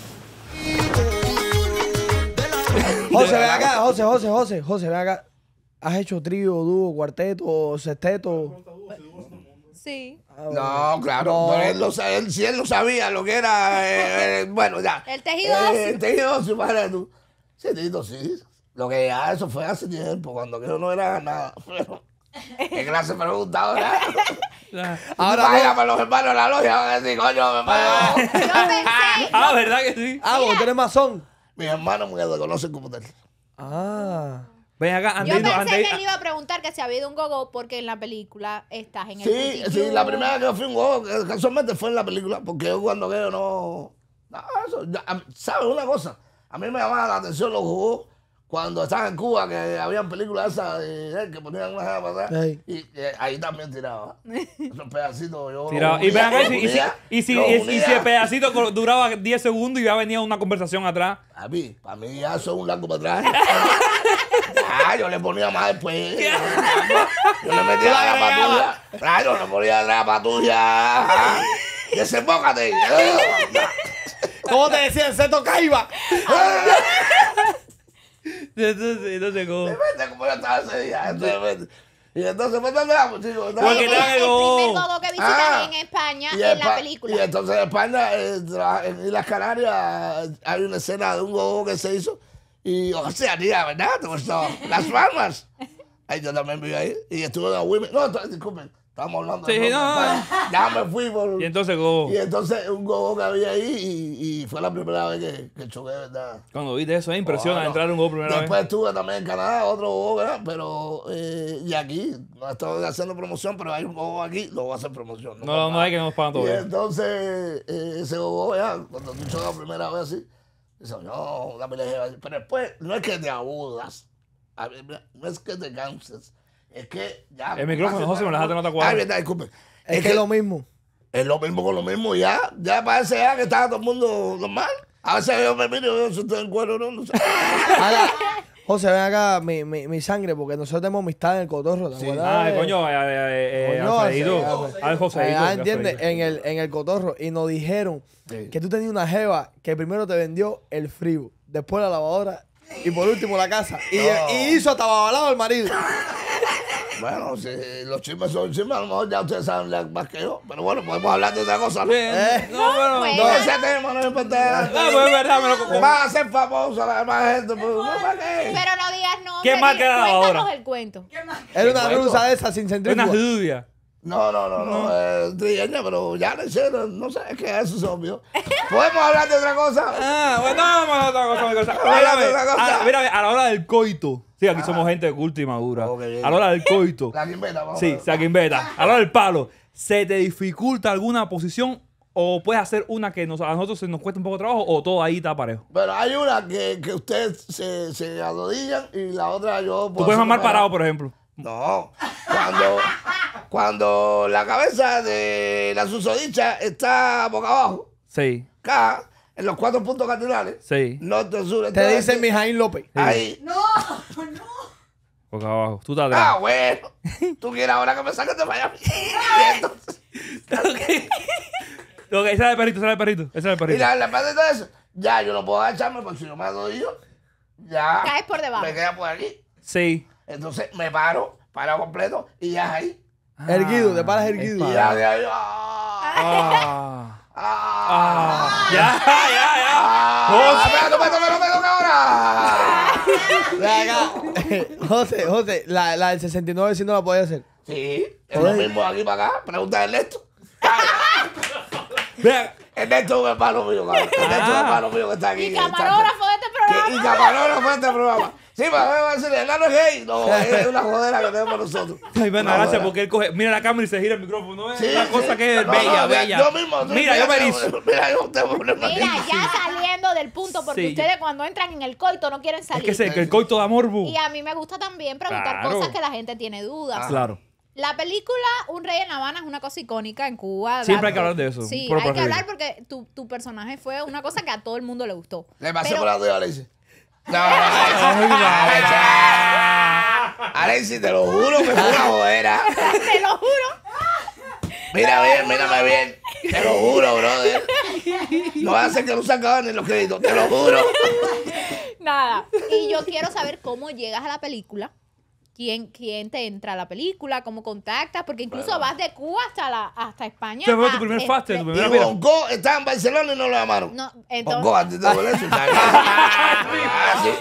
José, ven acá, José, José, José, José, ven acá. ¿Has hecho trío, dúo, cuarteto, sexteto? Sí. No, claro, No. pero él, lo, sa- él, si él no sabía lo que era, eh, eh, bueno, ya. El tejido Eh, óseo. El tejido óseo, para tú. Sí, Tito, sí. Lo que ya, eso fue hace tiempo, cuando yo no era nada. Pero, ¿qué clase de pregunta ahora? Ahora Vaya, no. para los hermanos de la logia van a decir, coño, mi hermano. Yo pensé. Ah, ¿verdad que sí? Ah, vos tenés masón. Mis hermanos me conocen como tal. Ah. Ven acá, Yo antes, pensé antes, que él iba a preguntar que si había ido un gogo porque en la película estás en el Sí, Puti sí, Club. la primera vez que fui a un gogo, que casualmente fue en la película, porque yo cuando veo no... No, eso, ya, a- ¿sabes una cosa? A mí me llamaba la atención los gogos cuando estaba en Cuba, que habían películas esas de, eh, que ponían una jeva para atrás, Ey. y eh, ahí también tiraba. Esos pedacitos yo... tiraba. los Y ven unía, acá, y los si, y si, unía, y si, los y- y unía. si el pedacito co- duraba diez segundos y ya venía una conversación atrás. A mí, para mí ya eso es un largo para atrás. Ah, yo le ponía más después. Yo le metía la patrulla. Ah, yo le ponía la patrulla. Desembócate. ¿Cómo te decía el Seto Caiba? Entonces, entonces como... Depende cómo yo estaba ese día. Depende. Y entonces, ¿por dónde vamos, chicos? Porque Es te dan el el gogo. primer gogo que visitan Ah, en España Y en la Espa- película. Y entonces en España, eh, tra- en Islas Canarias, hay una escena de un gogo que se hizo. Y, o sea, tía, ¿verdad? ¿Te gustó? Las Palmas. Ahí yo también viví ahí. Y estuve en la Women. No, t- disculpen. Estamos hablando Sí, de no, cosas. no. Ya me fui por... Y entonces como... Y entonces un gogo que había ahí y, y fue la primera vez que, que choqué, ¿verdad? Cuando viste eso, es impresiona Bueno, entrar en un gogo primera Después vez. estuve también en Canadá, otro gogo, ¿verdad? Pero, eh, y aquí, no estoy haciendo promoción, pero hay un gogo aquí, lo voy a hacer promoción. No, no, no hay que nos pagan Y todavía. entonces, eh, ese gogo, ya, cuando tú chocas la primera vez así, dice, no, una pelea. Pero después, no es que te abudas, a ver, mira, no es que te canses, es que ya... El micrófono, hace- José, me la dejaste en otra cuadra. Ay, verdad, disculpe. Es que es lo mismo. Es lo mismo con lo mismo, ya. Ya parece ya que está todo el mundo normal. A veces yo me miro y yo estoy en cuero, no, no sé. Ahora, José, ven acá mi, mi, mi sangre, porque nosotros tenemos amistad en el cotorro, ¿te acuerdas? Ah, de- coño, eh, eh, eh, Coño, Alfredito. sí, Al Joséito. Ah, que ¿entiendes? Alfredito. En el, en el cotorro. Y nos dijeron que tú tenías una jeva que primero te vendió el frío, después la lavadora y por último la casa. Y, No. y hizo hasta babalado al marido. Bueno, si los chismes son chismes, a lo mejor ya ustedes saben la- más que yo. Pero bueno, podemos hablar de otra cosa. ¿no? Bien. Eh. No, bueno. pues. No, ese tema no me importa. Ah, pues es verdad, me lo... Va a ser famoso la demás gente. Pues, ¿no? ¿Para qué? Pero no digas no. ¿Qué marca era la lavadora? Cuéntanos el cuento. Era una bueno. rusa de esas sin Una centrífuga. judía. No, no, no, no, eh, trigueña, pero ya le hicieron, no sé, es que eso es obvio. ¿Podemos hablar de otra cosa? Ah, bueno, vamos a otra cosa, otra cosa. Vamos a hablar de Mírame, otra cosa. a, mírame, a la hora del coito. Sí, aquí somos gente de culto y madura. Oh, qué bien. A la hora del coito. La quimbeta, vamos a Sí, ver. saquimbeta. A la hora del palo. ¿Se te dificulta alguna posición o puedes hacer una que nos, a nosotros se nos cuesta un poco de trabajo o todo ahí está parejo? Pero hay una que, que ustedes se, se arrodillan y la otra yo... Tú puedes mamar parado, por ejemplo. No, cuando, cuando la cabeza de la susodicha está boca abajo, Sí, acá, en los cuatro puntos cardinales, sí. norte, sur, Te este, dice Mijaín López. ahí. No, no. Boca abajo. Tú estás Ah, atrás. bueno, tú quieres ahora que me saques de Miami. Y entonces, Ok, ese es el perrito, ese es el perrito. Ese es el y perrito. la, la parte de todo eso, ya yo no puedo agacharme porque si yo me arrodillo, ya Caes por debajo. me queda por aquí. Sí. Entonces me paro, paro completo y ya es ahí. Erguido, te paras erguido. Y ya de ahí, ah, Ah. ah, Ah. Ya, ya, ya. ah, espérate, espérate, espérate, espérate, Ven acá. José, José, la, la del sesenta y nueve sí no la podía hacer. Sí, es lo mismo aquí para acá. Pregunta a Ernesto. Vean. Ernesto es el palo mío, cabrón. Ernesto es el palo mío que está aquí. Y camarógrafo de este programa. Que- Y camarógrafo de este programa. Sí, pero me va a decir, el nano es gay. No, es una jodera que tenemos nosotros. Ay, bueno, Una gracias jodera. porque él coge, mira la cámara y se gira el micrófono. ¿eh? Sí, Una sí. cosa que es No, bella, no, bella. Yo mismo. tú- Mira, yo me mira, erizo. Mira, yo te voy a poner Mira, ya saliendo del punto, porque Sí. ustedes cuando entran en el coito no quieren Es salir. que, se, que el coito da morbo. Y a mí me gusta también preguntar Claro. cosas que la gente tiene dudas. Claro. La película Un Rey en La Habana es una cosa icónica en Cuba. Siempre La- hay que hablar de eso, Sí, por hay que prohibir. hablar porque tu, tu personaje fue una cosa que a todo el mundo le gustó. Le pasé Pero- por la tuya, Alexis. No, no, Alexis. Alexis, te lo juro que fue una jodera. Te lo juro. Mira bien, mírame bien. Te lo juro, brother. No va a hacer que no se acaben ni los créditos, te lo juro. Nada. Y yo quiero saber cómo llegas a la película. ¿Quién, quién te entra a la película? ¿Cómo contactas? Porque incluso vas de Cuba hasta, la, hasta España. Ese fue tu a- primer eh, faste, eh, tu Y primera mira. Bonco estaba en Barcelona y no lo llamaron. No, Bonco, entonces, antes de volver, su Ah, sí.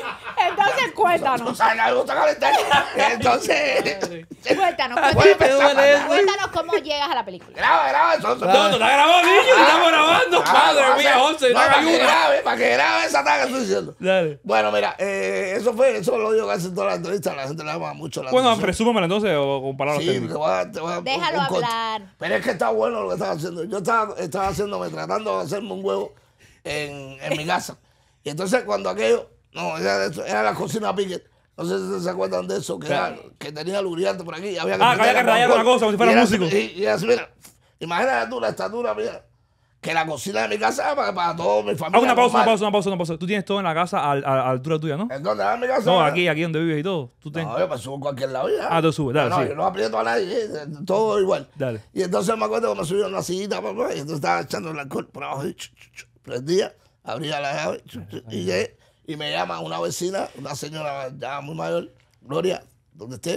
Entonces Tú cuéntanos. sabes que a mí me gusta calentar. Entonces. Cuéntanos, Bueno, cuéntanos, te duele eso. cuéntanos cómo llegas a la película. Graba, graba eso. No, no está grabando, niño. Estamos grabando. Madre mía, once. No, No para que ayuda. grabe, para que grabe esa taga que estoy diciendo. Dale. Bueno, mira, eh, eso fue, eso lo digo casi en todas las entrevistas. La gente le llama mucho la Bueno, atención. resúmemelo entonces o con palabras Sí, te técnicas. voy a, te voy a Déjalo un corte. hablar. Pero es que está bueno lo que estaba haciendo. Yo estaba, estaba haciéndome, tratando de hacerme un huevo en, en mi casa. Y entonces cuando aquello, no, era, era la cocina Piquet. No sé si se acuerdan de eso, que, era, que tenía lubricante por aquí. Y había que Ah, que había que meterla rayar con una cosa, como si fuera y era músico. así, Y, y así, mira, imagínate tú la estatura mía, que la cocina de mi casa era para, para toda mi familia. Ah, una pausa, una normal. pausa, una pausa, una pausa. Tú tienes todo en la casa a, a- a altura tuya, ¿no? ¿En dónde? ¿En mi casa? No, aquí, aquí donde vives y todo. Tú ten- No, yo me subo en cualquier lado ya. Ah, tú subes, dale, No, sigue. yo no aprieto a nadie, eh, todo igual. Dale. Y entonces me acuerdo que me subí a una sillita, papá, y entonces estaba echando el alcohol por abajo, y chu, chu, chu, prendía, abría la llave, chu, chu, y llegué, y me llama una vecina, una señora ya muy mayor, Gloria, donde estés,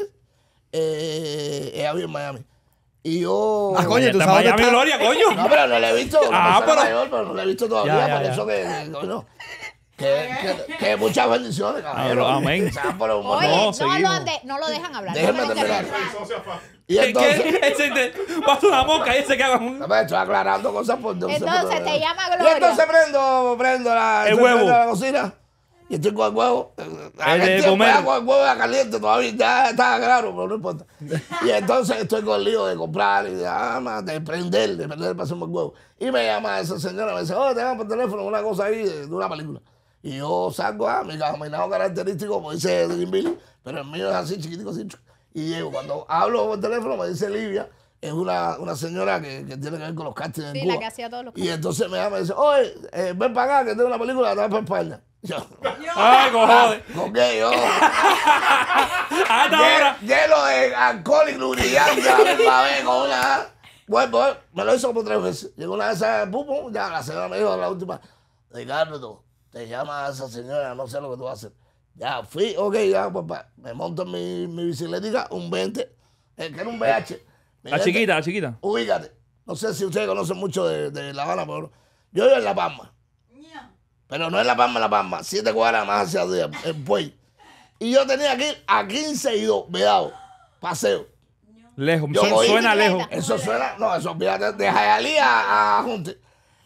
eh, ella vive en Miami. Y yo... Ah, coño, tú Está sabes Miami, dónde está. Gloria, coño. No, pero no la he visto, una Ah, persona pero- mayor, pero no la he visto todavía, Ya, ya, por ya. eso que, que, coño, que, que, que muchas bendiciones, caballero. Amén. O sea, por un Oye, No, no, lo seguimos. ande- no lo dejan hablar. Déjenme no lo terminar. interrumpan. Y ¿Qué? entonces... ¿Qué? Ese te pasa una mosca y ese que haga un... No, pero estoy aclarando cosas por Dios. Entonces, te llama Y Gloria. entonces prendo, prendo la, El estoy huevo. prendo la cocina y estoy con el huevo. El de tiempo comer. ya con el huevo ya caliente todavía, ya estaba claro, pero no importa. Y entonces estoy con el lío de comprar y de, ah, man, de prender, de prender para hacerme el huevo. Y me llama esa señora, me dice, oye, te llamo por teléfono una cosa ahí de, de una película. Y yo salgo a mi caminado característico, como dice Jim Billy, pero el mío es así, chiquitico, así. Y llego, cuando hablo por teléfono me dice Livia, es una, una señora que, que tiene que ver con los castings en Sí, Cuba. la que hacía todos los Y entonces me llama y dice, oye, eh, ven para acá que tengo una película que te va para España. Y yo, Ay, cojones. ¿con qué? Yo, A esta hora. lle- lleno de alcohol y lubricante a la misma vez con una... Bueno, pues, me lo hizo como tres veces. Llegó una de esas, pum, pum, ya la señora me dijo la última, Ricardo, te llama esa señora, no sé lo que tú vas a hacer. Ya fui, ok, ya, pues, pa, me monto en mi, mi bicicletica, un veinte, eh, que era un V H. Mi La veinte, chiquita, la chiquita. Ubícate. No sé si ustedes conocen mucho de, de La Habana, pero yo vivo en La Palma. Pero no en La Palma, en La Palma, siete cuadras más hacia arriba, en Puey. Y yo tenía que ir a quince y dos, vedado, paseo. Lejos. Yo Su- voy- Suena lejos. Eso suena, no, eso fíjate, de Hialeah a, a Junte.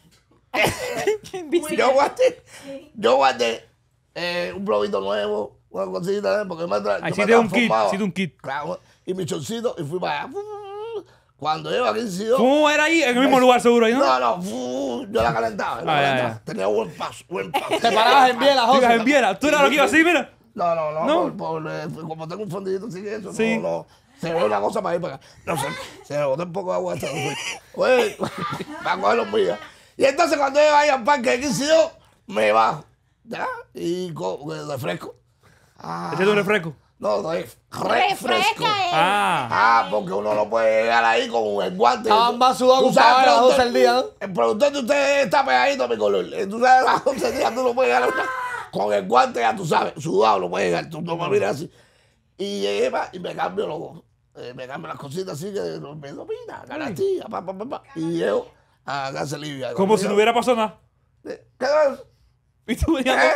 yo guardé, yo guardé eh, un globito nuevo, una cosita, porque me tra- Ahí yo sí me te un kit, transformaba. sí te un kit. Claro, y mi chorcito, y fui para allá. Cuando llevo a quince y dos, ¿Cómo era ahí? En el mismo lugar seguro ahí, ¿no? no, no, fu- yo la calentaba. yo la Ah, ya, calentaba. ya. Tenía buen paso, buen paso. Te parabas en Biela, Tú ibas José. en Viera. Tú eras lo que iba así, mira. No, no, no, ¿No? Por, por, eh, como tengo un fondillito así que eso, Sí. no, no. Se ve una cosa para ir para acá. No sé, se me botó un poco de agua hasta después. Oye, va a coger los míos. Y entonces cuando yo vaya al parque de quince y dos, me bajo. ¿Ya? Y co- refresco. Ah, Ese es un refresco. no, no es refresco. Refresca él. Ah. Ah, porque uno no puede llegar ahí con el guante. Estaban más sudados Tú que sabes, un caballo a las productor- doce del día, ¿no? El productor de ustedes está pegadito a mi color. Eh, Tú sabes, a las doce del día tú no puedes llegar a una- con el guante, ya tú sabes, sudado no puedes llegar. Tú no me miras así. Y llegué pa, y me cambio los, eh, me cambio las cositas así que no me domina, garantía, pa, pa, pa, pa. Y llego a casa Livia. Como si no hubiera pasado nada. ¿Qué es eso? Y tú venías. ¿Eh?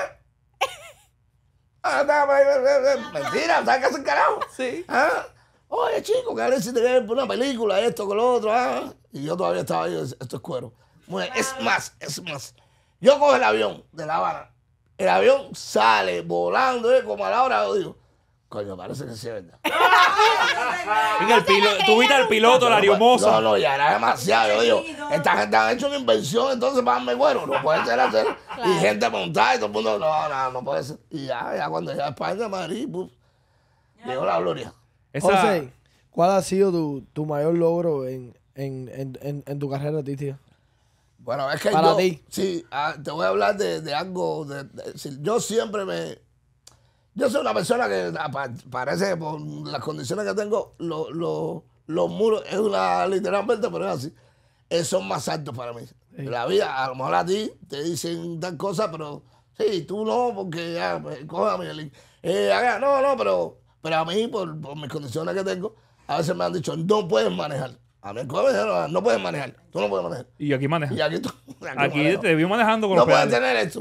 Ah, no, me- me- me- Mentira, ¿sabes qué hace el carajo? Sí. ¿Ah? Oye, chico, que a ver si te quieres por una película, esto con lo otro. ¿Ah? Y yo todavía estaba ahí, esto es cuero. Bueno, es más, es más. Yo cojo el avión de La Habana. El avión sale volando, ¿eh? Como a la hora, yo digo, coño, parece que sí es verdad. Venga, el piloto, tú viste al piloto, la No, ariomosa. no, ya era demasiado. Yo digo, esta gente ha hecho una invención entonces para darme cuero. No puede ser hacer. Y gente montada y todo el mundo, no, no, no puede ser. Y ya, ya cuando llegué a España, Madrid, pues, llegó la gloria. Esa, José, ¿cuál ha sido tu, tu mayor logro en, en, en, en, en tu carrera artística? Bueno, es que Para yo, ti. sí, ah, te voy a hablar de, de algo, de, de- sí, yo siempre me, yo soy una persona que ah, pa- parece que por las condiciones que tengo, lo- lo- los muros, es una, literalmente, pero es así, eh, son más altos para mí. La vida, a lo mejor a ti te dicen tal cosa, pero sí, tú no, porque ya, pues, coge a Miguelín. Eh, acá, no, no, pero, pero a mí, por, por mis condiciones que tengo, a veces me han dicho, no puedes manejar. A mí, coge, no, no puedes manejar, tú no puedes manejar. y aquí maneja. Y aquí tú. Aquí manejo. te vi manejando con No los puedes pedales. tener esto.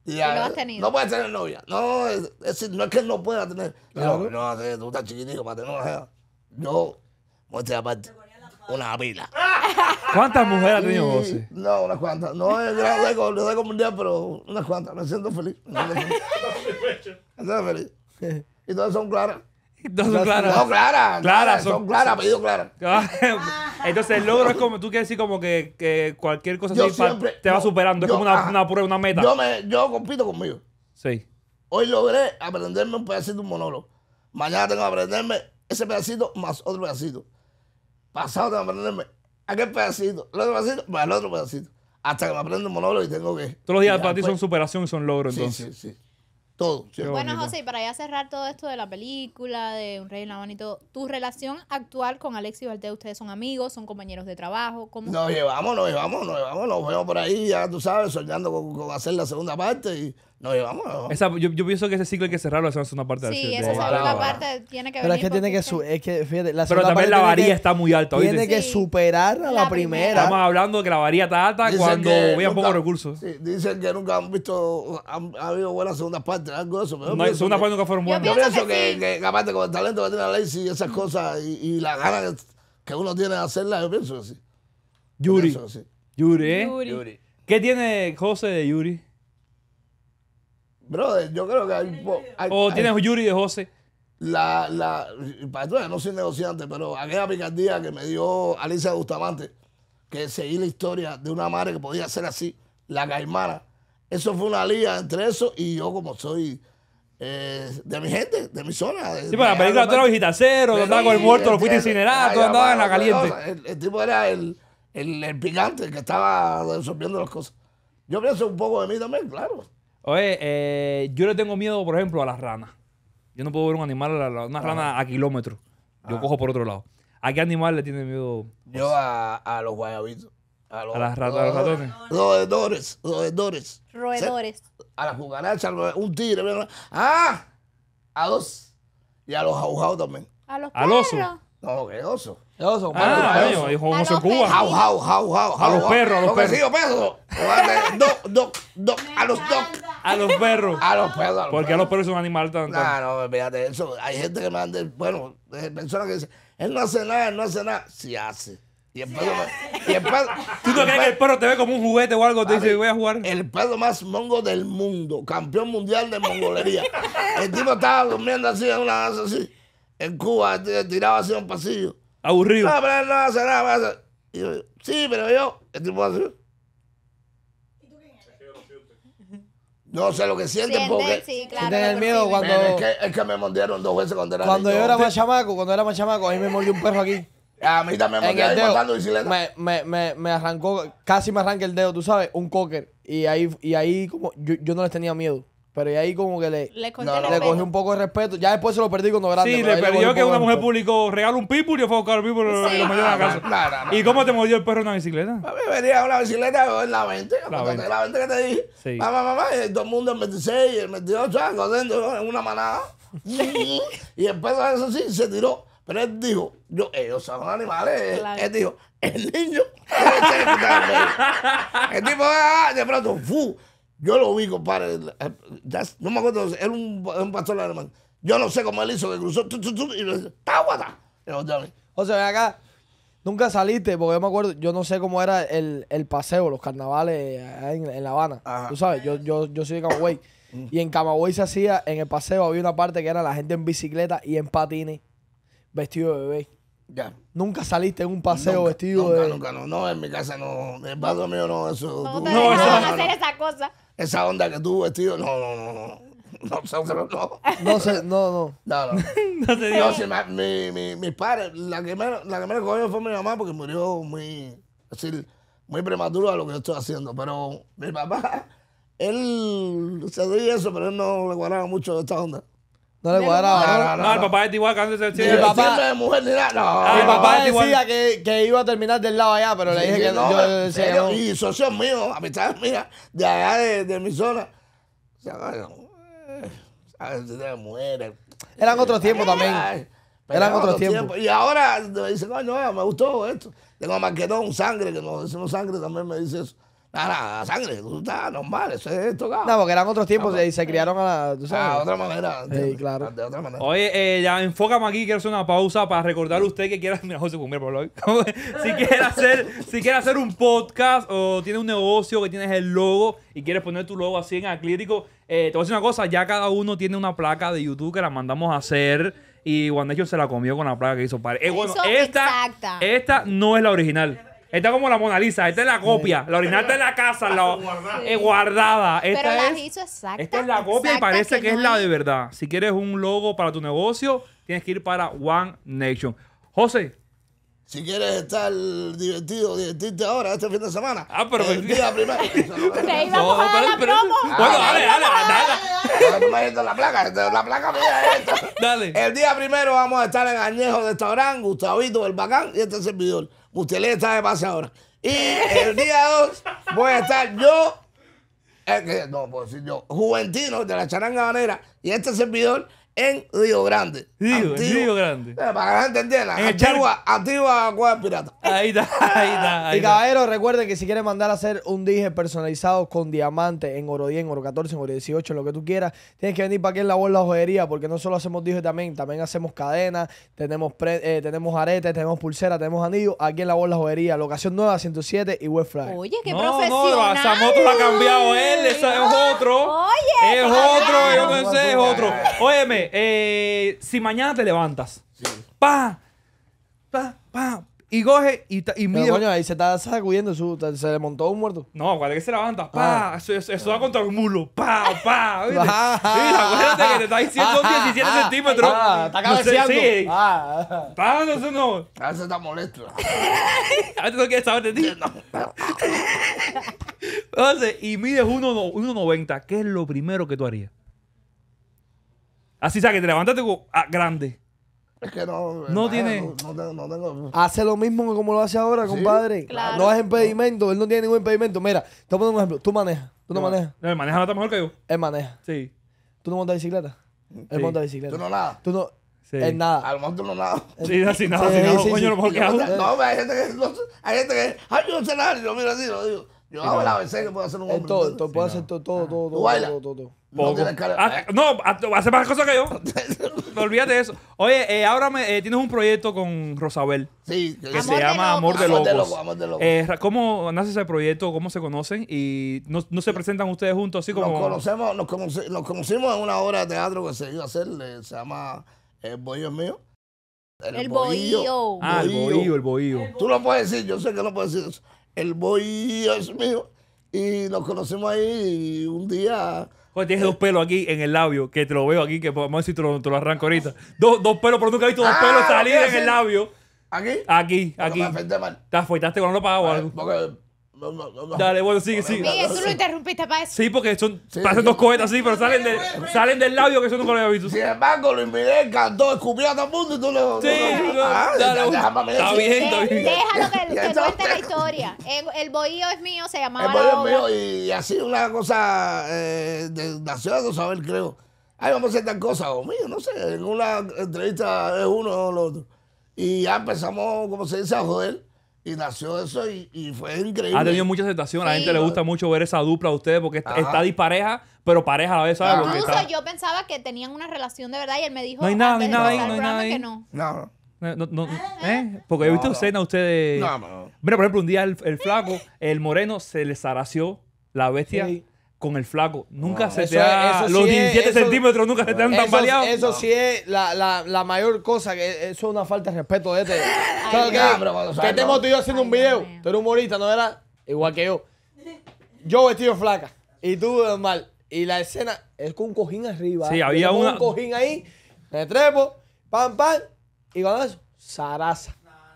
Y ya, lo has tenido. no puedes tener novia. No, es, es decir, no es que él no pueda tener. Claro. No, no, tú estás chiquitico para tener una jeva. Yo, muestre aparte, una pila. ¿Cuántas mujeres ha Y- tenido José? No, unas cuantas. No es gran récord, no récord mundial, pero unas cuantas. Me siento feliz. Me siento feliz. Me siento feliz. Y todas son claras. Entonces, claro. No, claras. Claras, Son, son- claras, apellido claras. Entonces el logro es como, tú quieres decir como que, que cualquier cosa Yo así pa- siempre- te va no, superando, es yo- como una, ajá. una prueba, una meta. Yo, me, yo compito conmigo. Sí. Hoy logré aprenderme un pedacito de un monólogo. Mañana tengo que aprenderme ese pedacito más otro pedacito. Pasado tengo que aprenderme aquel pedacito, el otro pedacito, más el otro pedacito. Hasta que me aprendo un monólogo y tengo que... Todos los días ya, para ti pues, son superación y son logros, Sí, entonces. sí, sí. Todo. sí. Qué Bueno, bonito. José, y para ya cerrar todo esto de la película, de Un Rey en la Habana y todo, tu relación actual con Alexis Valteo, ¿ustedes son amigos, son compañeros de trabajo? ¿Cómo? Nos llevamos, nos llevamos, nos llevamos, nos vemos por ahí, ya tú sabes, soñando con, con hacer la segunda parte y nos llevamos. Nos llevamos. Esa, yo, yo pienso que ese ciclo hay que cerrarlo, esa es una parte del Sí, ciclo. esa Ojalá, segunda ojalá. parte tiene que Pero es venir. que tiene que porque su, es que fíjate, la Pero segunda también parte la tiene varilla que- está muy alta, ¿oíste? Tiene que Sí. superar a la, La primera. primera. Estamos hablando de que la varilla está alta Dicen cuando que había nunca- pocos recursos. Sí, dicen que nunca han visto, han, ha habido buenas segundas partes, algo de eso. pero yo No hay pienso segunda que- parte nunca fueron Yo buenas. Yo pienso pienso que que, sí. que, que aparte con el talento que tiene Alexis y esas cosas y, y la ganas que, que uno tiene de hacerlas, yo pienso que sí. Yo Yuri. pienso que sí. Yuri, ¿eh? Yuri. ¿Qué tiene José de Yuri? Brother, yo creo que hay... un po- hay- ¿O hay- tienes Yuri de José? la, la, para tú, no soy negociante, pero aquella picardía que me dio Alicia Bustamante, que seguí la historia de una madre que podía ser así, la caimana, eso fue una liga entre eso y yo como soy eh, de mi gente, de mi zona. de- Sí, pero la de- película tú eras visitacero, tú andabas con el muerto, lo fuiste a ¿entiendes? incinerar, tú Ay, andabas en la hermano, caliente. cosa, El, el tipo era el, el, el picante, el que estaba resolviendo las cosas. Yo pienso un poco de mí también, claro. Oye, eh, yo le tengo miedo, por ejemplo, a las ranas. Yo no puedo ver un animal, a la- una rana a kilómetros. Yo cojo por otro lado. ¿A qué animal le tiene miedo? Yo a, a los guayabitos. A, los, ¿A las ratas, a los ratones? Roedores, roedores. Roedores. A las cucarachas, un tigre. ¿verdad? ¡Ah! A dos. Y a los jaujaos también. A los Al oso. perros. No, ¿qué oso? Oso, Ah, a coño, eso. dijo A José los Cuba. Jau, jau, jau, jau, A los jau. perros, a los Lo que perros. sí, yo peso. Doc, doc, doc. A los doc. A los perros. A los perros. a los Porque a los perros son animales tan... tan- No, no, fíjate, eso. Hay gente que me anda, bueno, eh, personas que dicen, él no hace nada, él no hace nada. Sí hace. Y el perro, me- y el perro, ¿Tú no y el crees que el perro te ve como un juguete o algo? Te dice, voy a jugar. El perro más mongo del mundo, campeón mundial de mongolería. El tipo estaba durmiendo así en una casa así, en Cuba, t- tirado así en un pasillo. Aburrido. No, pero él no hace nada, no hace. Y yo, sí, pero yo, el tipo así. No sé lo que siente Sienten, porque sí, claro. Sienten el lo miedo perciben. cuando- pero es, que, es que me mordieron dos veces cuando era Cuando niño. yo era más chamaco, cuando era más chamaco, a mí me mordió un perro aquí. A mí también me En mordió el ahí dedo. montando bicicleta. Me, me, me, me arrancó, casi me arranca el dedo, tú sabes, un cocker. Y ahí, y ahí como, yo, yo no les tenía miedo. Pero y ahí como que le, Le cogí No, el no, le respeto. cogí un poco de respeto. Ya después se lo perdí cuando grande. Sí, pero le ahí cogí perdió un que poco una de mujer respeto. publicó, regala un pitbull y yo fue a buscar el pitbull y lo metió en la casa. No, no, no, ¿Y cómo te mordió el perro en una bicicleta? A mí venía una bicicleta yo en la veinte, La la veinte. la veinte que te dije. Sí. Mamá, mamá, y todo el mundo en veintiséis, en veintiocho, ah, corriendo en una manada. Y el perro eso sí se tiró. Pero él dijo, yo, ellos son animales. Claro. Él dijo, el niño. tiene que quitar el medio. El tipo, ah, de pronto, fu. Yo lo vi, compadre. el- el- ya- no me acuerdo, era un, un pastor alemán. Yo no sé cómo él hizo, que cruzó, tu, tu, tu, y le dice, ¡táguata! Y lo volteó a mí. O sea, ven acá. Nunca saliste, porque yo me acuerdo, yo no sé cómo era el, el paseo, los carnavales allá en, en La Habana. Ajá. Tú sabes, yo, yo, yo soy de Camagüey. Y en Camagüey se hacía, en el paseo había una parte que era la gente en bicicleta y en patines, vestido de bebé. Ya. Nunca saliste en un paseo Nunca, vestido nunca, de... Nunca, no, no, en mi casa no. En el barrio mío no, eso. No tú- te No, dejaban eso- hacer esa cosa. Esa onda que tú vestido, no, no, no, no. No, nosotros no. No sé, no, no. No, no. No te digo. No, si ma- mi, mi, mis padres, la que me, la que me cogió fue mi mamá porque murió muy, es decir, muy prematuro a lo que yo estoy haciendo. Pero mi papá, él se dio eso, pero él no le guardaba mucho esta onda. No le cuadraba, ¿no? No, el papá es igual que antes se Ni Mi de papá- siempre de mujer ni nada. No, Ah, Mi el papá papá es igual. decía que, que iba a terminar del lado allá, pero le dije Sí, que no, yo pero, decía que serio, no. y socios míos, amistades mías, de allá de, de mi zona. O sea, bueno, eh, ¿sabes? De mujeres. Eran otros tiempos también. Ay, pero Eran otros tiempos. Y ahora me dice, coño, eh, me gustó esto. Tengo a Marquetón, sangre, que nos decimos sangre, también me dice eso. Cara, sangre, tú estás normal, eso es tocado. No, porque eran otros tiempos y se criaron a la. ¿tú Ah, sabes? de otra manera. ¿entiendes? claro. De otra manera. Oye, eh, ya enfócame aquí, quiero hacer una pausa para recordarle a usted que quiera, mira, José, mira, por hoy. si quiere hacer, si quiere hacer un podcast o tiene un negocio que tienes el logo y quieres poner tu logo así en acrílico, eh, te voy a decir una cosa, ya cada uno tiene una placa de YouTube que la mandamos a hacer y Juan Nation se la comió con la placa que hizo padre. Eh, bueno, Hizo esta, exacta. esta no es la original. Esta es como la Mona Lisa, esta es la copia. La original está en la casa, la, eh, guardada. Esta Pero las es, hizo exacta. esta es la copia y exacta, parece que, es no la de verdad. Si quieres un logo para tu negocio, tienes que ir para One Nation. José. Si quieres estar divertido, divertirte ahora, este fin de semana. Ah, pero- El día primero. Te íbamos a dar la pero- promo. Bueno, dale, dale, dale. Ahora tú me dices la placa, esta- la placa mía es esta. Dale. El día primero vamos a estar en Añejo Restaurant, Gustavito, el Bacán y este servidor. Usted está de pase ahora. Y el día dos voy a estar yo, eh, que- no puedo decir yo, Juventino de la Charanga Banera y este servidor en Río Grande. Río, Antiguo- Río Grande. Eh, para que la gente entienda. En el Antigua, antigua Cueva Pirata. Ahí está, ahí está. Ahí Y está. caballeros, recuerden que si quieren mandar a hacer un dije personalizado con diamante en oro diez, en oro catorce, en oro dieciocho, en lo que tú quieras, tienes que venir para aquí en la Borla Joyería, porque no solo hacemos dije también, también hacemos cadenas, tenemos pre- eh, tenemos aretes, tenemos pulseras, tenemos anillos, aquí en la Borla Joyería, locación nueva, ciento siete y West Flag. Oye, qué No, profesional. no, esa moto la ha cambiado él, esa es otro. Oye, es caballero. otro, yo pensé, es otro. Óyeme, eh, si mañana te levantas, pa, pa, pa, y coge y, ta- y Pero mide. coño, ahí se está sacudiendo, su, se le montó un muerto. No, cuando es que se levanta, pa, Ah. eso, eso, eso va contra el mulo, pa, pa. ¿viste? Ah. Sí, acuérdate que te está diciendo diecisiete centímetros. Ah, está No sé, cabeceando. sí. Ah. Pa, no sé, no. A veces está molesto. A veces no quieres saber de ti. Entonces, y mides uno noventa, ¿qué es lo primero que tú harías? Así, o sea, que te levantaste como, ah, grande. Es que no. No eh, tiene- No, no tengo. No tengo Hace lo mismo que como lo hace ahora, compadre. Claro. No es impedimento, él no tiene ningún impedimento. Mira, te voy a poner un ejemplo. Tú manejas, tú no, manejas, El maneja está mejor que yo. él maneja. Sí. Tú no montas bicicleta, él Sí. monta bicicleta. Tú no nada. Tú no, Sí. él nada. A lo mejor tú no nada. Sí, así nada, Sí, así nada. sí, Coño, sí. lo mejor que hago. No, hay gente que. No, hay gente que. Ay, yo no sé nada. Yo miro así, lo digo. Yo hago el A B C que puedo hacer un Él hombre. todo, ¿entiendes? todo, puede hacer todo, todo, todo, todo, bailas? todo, todo, todo. No Poco. tienes cara. Ah, eh, no, ha- hace más cosas que yo. No, olvídate de eso. Oye, eh, ahora me, eh, tienes un proyecto con Rosabel Sí, que que se Amor de llama Amor de Amor de Locos. Locos, Amor de Locos. Eh, Ra- ¿Cómo nace ese proyecto? ¿Cómo se conocen? Y no, no se presentan ustedes juntos así como. Nos conocemos, nos, conoci- nos conocimos en una obra de teatro que se iba a hacer, eh, se llama El Bohío es mío. El bohío. Ah, el bohío, el bohío. Tú lo puedes decir, yo sé que no puedes decir eso. El Bohío es mío. Y nos conocimos ahí y un día. Oye, tienes dos pelos aquí en el labio, que te lo veo aquí, que vamos a ver si te lo, te lo arranco ahorita. Dos, dos pelos, pero nunca he visto dos Ah, pelos ¿lo salir quieres en el decir? labio. ¿Aquí? Aquí, Porque aquí. me afecté mal. ¿Te afeitaste con lo pagado o algo? Porque. No, no, no, no. Dale, bueno, sigue, sigue. Miguel, tú lo interrumpiste para eso. Sí, porque son, Sí, parecen sí. dos cohetas así, pero salen, de, salen del labio, que eso nunca lo había visto. Sin embargo, lo invité, cantó, escupió a todo el mundo y tú le. Sí, no, Ah, dale, ya, déjame está decir. bien, está De- bien. déjalo que, Y que entonces- cuente la historia. El, el bohío es mío, se llamaba El la Bohío es obra. mío y así una cosa eh, de nació de saber, creo. Ay, vamos a hacer tal cosa, o mío, no sé. En una entrevista es uno o lo otro. Y ya empezamos, como se dice, a joder. Y nació eso y, y fue increíble. Ha tenido mucha aceptación. A la Sí. gente le gusta mucho ver esa dupla de ustedes porque está, Ajá. está dispareja, pero pareja a la vez, ¿sabes? Ajá. Porque Incluso está- yo pensaba que tenían una relación de verdad y él me dijo No hay nada, antes no de hay nada ahí, empezar no el hay nada programa ahí. que no. No, no. Eh, no, no, ¿eh? Porque he visto No, no. escenas ustedes. No, no. Mira, por ejemplo, un día el, el flaco, el moreno, se le zaració la bestia Sí. con el flaco. Nunca se Eso te es- ha. eso Los sí es- diecisiete eso- centímetros nunca se te han Eso, tambaleado. eso sí es la, la, la mayor cosa, que eso es una falta de respeto de este. ¿Sabes Dios. qué? Pero cuando Que sale, estemos no. tú y yo haciendo un video. Dios mío. Tú eres humorista, ¿no era? Igual que yo. Yo vestido flaca y tú normal. Y la escena es con un cojín arriba. Sí, Yo había te pongo una- un cojín ahí, me trepo, pam, pam, y con eso, zaraza.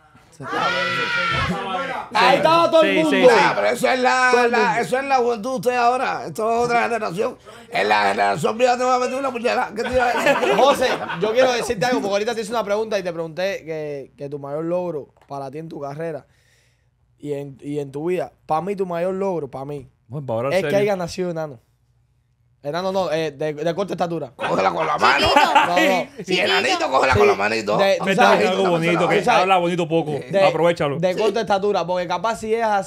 Ahí estaba todo el Sí, mundo. sí, sí. Ah, pero eso es la, Todo el la- mundo. eso es la juventud de usted ahora. Esto es otra generación. En la generación mía te voy a meter una puñalada. ¿Qué te iba a decir? José, yo quiero decirte algo, porque ahorita te hice una pregunta y te pregunté que, que tu mayor logro para ti en tu carrera y en, y en tu vida, para mí tu mayor logro, para mí, Bueno, para ahora es serio. que haya nacido enano. Enano no, eh, de, de corta estatura. Cógela con la mano. No, no. Si Chiquito. enanito, cógela Sí. con la manito. De- Vete ¿sabes? a algo bonito, que ¿sabes? habla bonito poco. De- Aprovechalo. De corta estatura, porque capaz si es hacer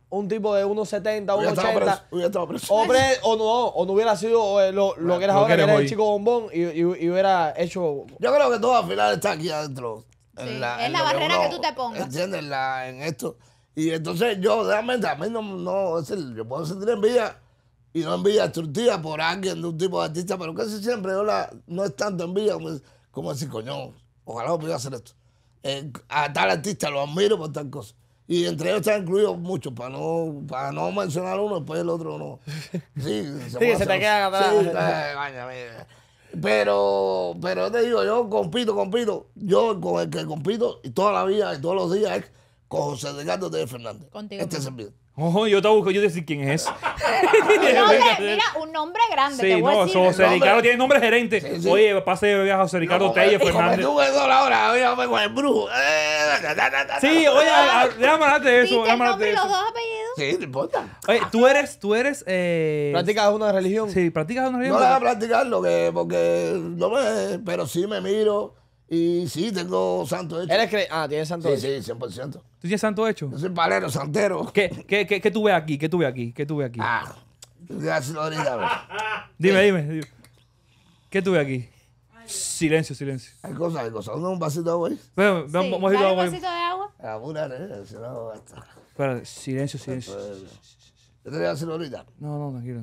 un tipo de uno setenta, Hubiera uno estado ochenta. preso, hubiera estado preso. O, pre- o no, o no hubiera sido eh, lo, lo que eres Lo ahora, que que eres eres hoy. el chico bombón y, y, y hubiera hecho. Yo creo que todo al final está aquí adentro. Sí, en es en la lo barrera uno que tú te pongas. ¿Entiendes? En, la- en esto. Y entonces yo realmente, a mí no, no es decir, yo puedo sentir envidia y no envidia destructiva por alguien de un tipo de artista, pero casi siempre yo la, no es tanto envidia como, como decir, coño, ojalá yo pudiera hacer esto. Eh, a tal artista lo admiro por tal cosa. Y entre ellos están incluidos muchos, para no, para no mencionar uno, después el otro no. Sí, se, que puede se te hacer- quedan atrás. Sí, eh, coño, mira. Pero, pero yo te digo, yo compito, compito. Yo con el que compito y toda la vida y todos los días es con José Ricardo Tevez Fernández. Contigo Este es mismo. el video. Ojo, yo te busco, yo decir quién es. No, de- mira, un nombre grande. Sí, te voy a no, decir. José El nombre- Ricardo tiene nombre gerente. Sí, sí. Oye, pase de viaje a José Ricardo No, Telle como- Fernández. Como tú ves ahora, mira, con el brujo. Eh, ta, ta, ta, ta, Sí, ta. oye, a- a- déjame hablarte de eso, ¿Viste el déjame hablarte nombre de y los eso. dos apellidos? Sí, no importa. Oye, tú eres, tú eres, eh... ¿Practicas una religión? Sí, practicas una No religión. la voy a practicar lo que, porque no me, pero sí me miro y sí tengo santo hecho. ¿Eres cre Ah, tienes santo. Sí, sí, cien por ciento. ¿Tú tienes santo hecho? Yo soy palero, santero. ¿Qué, qué, qué, qué tú ves aquí? ¿Qué tú ves aquí? ¿Qué tú ves aquí? Ah, gracias, ahorita. a ver. Dime, dime, dime. ¿Qué tú ves aquí? Silencio, silencio. Hay cosas, hay cosas. ¿Dónde un vasito de agua ahí? Vamos, Sí, vamos, vamos a ir dale a un agua. vasito de agua. Apúrate, si no, basta. Espera, silencio, silencio. Yo te voy a decir ahorita. No, no, tranquilo.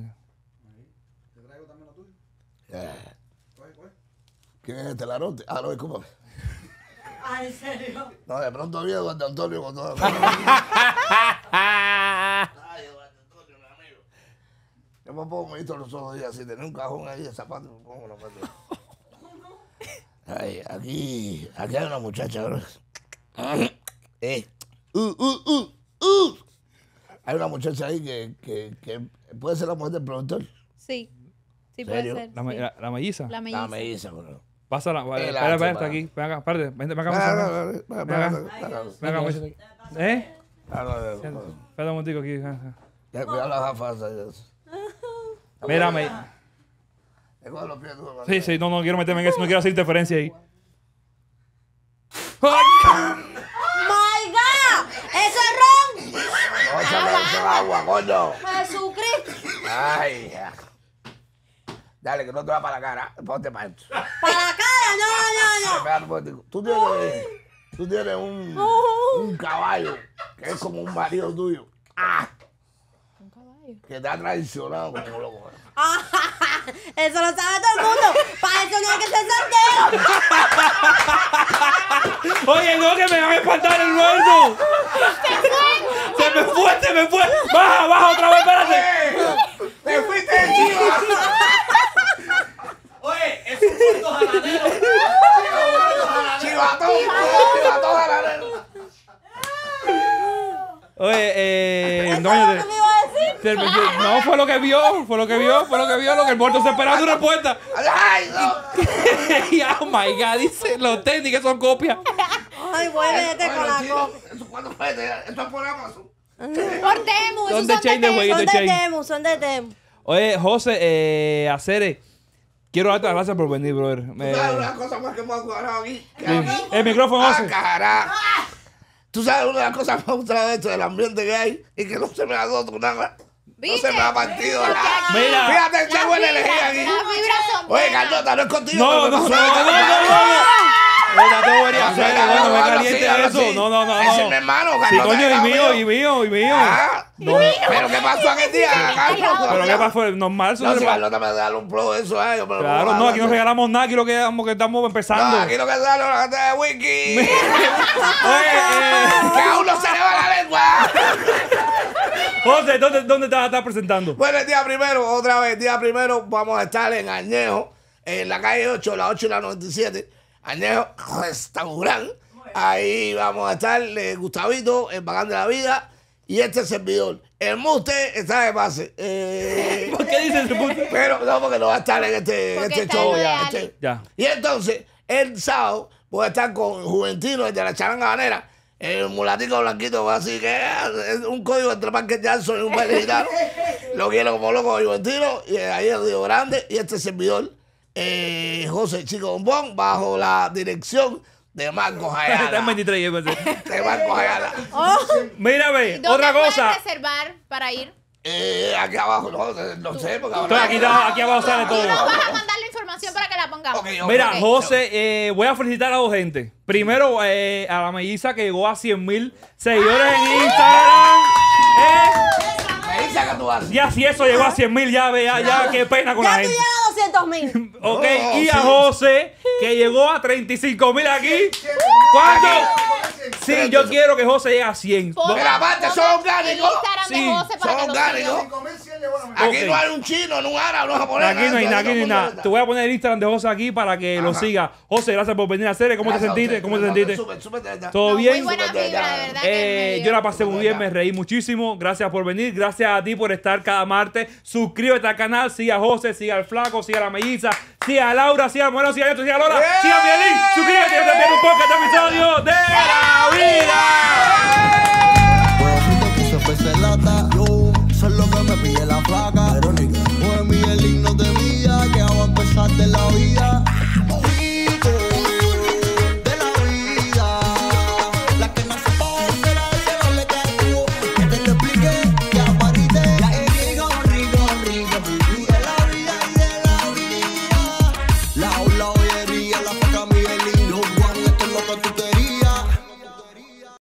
Eh. ¿Quién es este larote? Ah, no, discúlpame. Ah, ¿en serio? No, de pronto había Eduardo Antonio con todo. Ay, Eduardo Antonio, mi amigo. Yo me pongo visto los ojos y así, tenía un cajón ahí de zapatos, me pongo los meto. Ay, aquí, aquí hay una muchacha, bro. Eh. Uh, uh, uh, uh. Hay una muchacha ahí que, que, que puede ser la mujer del productor. Sí. Sí, puede ¿Serio? ser. La, sí. la, la melliza. La melliza. La me dice, bro. Pásala. Vale, El espera, espera, arte, está pa. aquí. Ven acá, espérate. Vente, ven acá. Ah, ven no, acá. no, no, Ven no, acá. no, no, no. Ven acá, melliza. ¿Eh? Ah, no, no, no. Espera un momentico aquí. ajá. Ya, cuidado las gafas. eso. Mira, me... Te coge los pies, tú, hermano. Sí, sí, no, no quiero meterme en eso. No quiero hacer interferencia ahí. ¡My God! ¡Eso es ron! No, échame eso agua, coño. ¡Jesucristo! Ay, ya. Dale, que no te va para la cara. Ponte para esto. ¡Para la cara! ¡No, no, no! Espérate un momentico. Tú tienes, tú tienes un, un caballo que es como un marido tuyo. Ah, Un caballo. que te ha traicionado como loco. ¿eh? Eso lo sabe todo el mundo. Para eso no hay que ser soltero. Oye, no, que me van a espantar el muerto. Se me fue, se me fue. Baja, baja otra vez, espérate. ¡Te fuiste de chiva! Oye, es un muerto jaladero. ¡Chivatón! ¡Chivatón jaladero! Oye, eh. No, ¿Sabes yo lo te- que me iba a decir? te- no, fue lo que vio, fue lo que vio, fue lo que vio, lo que el muerto se esperaba tu respuesta. ¡Ay, no! Y, oh my God, dice, los técnicos son copias. Ay, vuélvete con la Bueno, copa. chico, ¿eso cuándo fue? Esto es por Amazon. Por Temu. Son Esos de son chain de Temu. jueguito. Son de Chain. Temu, son de Temu. Oye, José, eh, Acere, quiero darte las gracias por venir, brother. Eh, ¿Sabes una cosa más que hemos hablado aquí? Que sí. aquí- El micrófono, ¡Ah, José. carajo! Tú sabes una de las cosas que me ha gustado de esto, del ambiente que hay, y que no se me ha roto nada. No ¿Viste? se me ha partido Porque nada. aquí- Mira. Fíjate, qué Las buena vibras, energía aquí. Las vibras son Oye, buenas. Carlota, no es contigo. No, pero no, no, no, suena no, que- no, no. Oiga, tú deberías No, hacer, suena, bueno, me habla caliente así, habla eso. así. No, no, no, Ese es mi no. hermano, Sí, Carlota, coño, y está mío, y mío, y mío. Ah, No. pero ¿qué pasó aquel día, Carlos? Pero qué pasó, normal, eso No, no si se va- Carlota me da un pro eso a ellos. pero Claro, ¿cómo no, va aquí no a- regalamos nada, aquí lo que, que estamos empezando. No, aquí lo que sale es la gente de Wiki. Oye, eh, Que a uno se le va la lengua. José, ¿dónde, dónde te vas a estar presentando? Bueno, el día primero, otra vez, el día primero vamos a estar en Añejo, en la calle ocho, la ocho y la noventa y siete. Añejo Restaurante. Ahí vamos a estar eh, Gustavito, el Bacán de la Vida y este servidor. El Muste está de pase. Eh, ¿Por qué dices ese punto? pero no, porque no va a estar en este, en Porque este está show lo de ya. Ali. este. Ya. Y entonces, el sábado voy a estar con Juventino, el de la Charanga Banera, el mulatico blanquito, así que es un código entre Parque Jackson y un baile gitano. Lo quiero como loco Juventino, y ahí el Río Grande, y este servidor, eh, José Chico Bombón, bajo la dirección de Marcos Está en Ayala. veintitrés. yo pensé. De Marcos Ayala. Oh, Mira, ve, ¿dónde otra puedes cosa. reservar para ir? Eh, aquí abajo, no, no sé, porque Estoy ahora... aquí, abajo- aquí abajo sale Tú todo. nos vas a mandar la información para que la pongamos. Ok, ok. Mira, Ok. José, eh, voy a felicitar a dos gente. Primero, eh, a la melliza que llegó a cien mil seguidores en Instagram. Eh, Me dice que tú haces. ya si eso llegó a cien mil, ya ve, ya, ya qué pena con Ya la tú gente. llegas a doscientos mil. Ok, No, y a sí. José, que llegó a treinta y cinco mil aquí. ¿Cuánto? Sí, yo quiero que José llegue a cien. Ponga- Mira, aparte, ponga son el orgánicos. Instagram Sí, de José para son que lo orgánicos. sigan. Aquí Ok. no hay un chino, no un árabe, no japonés. Aquí no hay nada, aquí no hay nada. Te voy a poner el Instagram de José aquí para que lo Ajá. siga. José, gracias por venir a hacer. ¿Cómo te sentiste? ¿Cómo te sentiste? Súper, súper, de verdad. ¿Todo No, bien? Muy buena Súper de vibra, verdad. de verdad. que Eh, me yo la dio. pasé muy bien, me reí muchísimo. Gracias por venir. Gracias a ti por estar cada martes. Suscríbete al canal. Siga a José, siga al Flaco, siga a la melliza, siga a Laura, siga a Moreno, siga a esto, siga a Lola, siga a Mielín. Suscríbete y te pierdas un podcast de episodio de la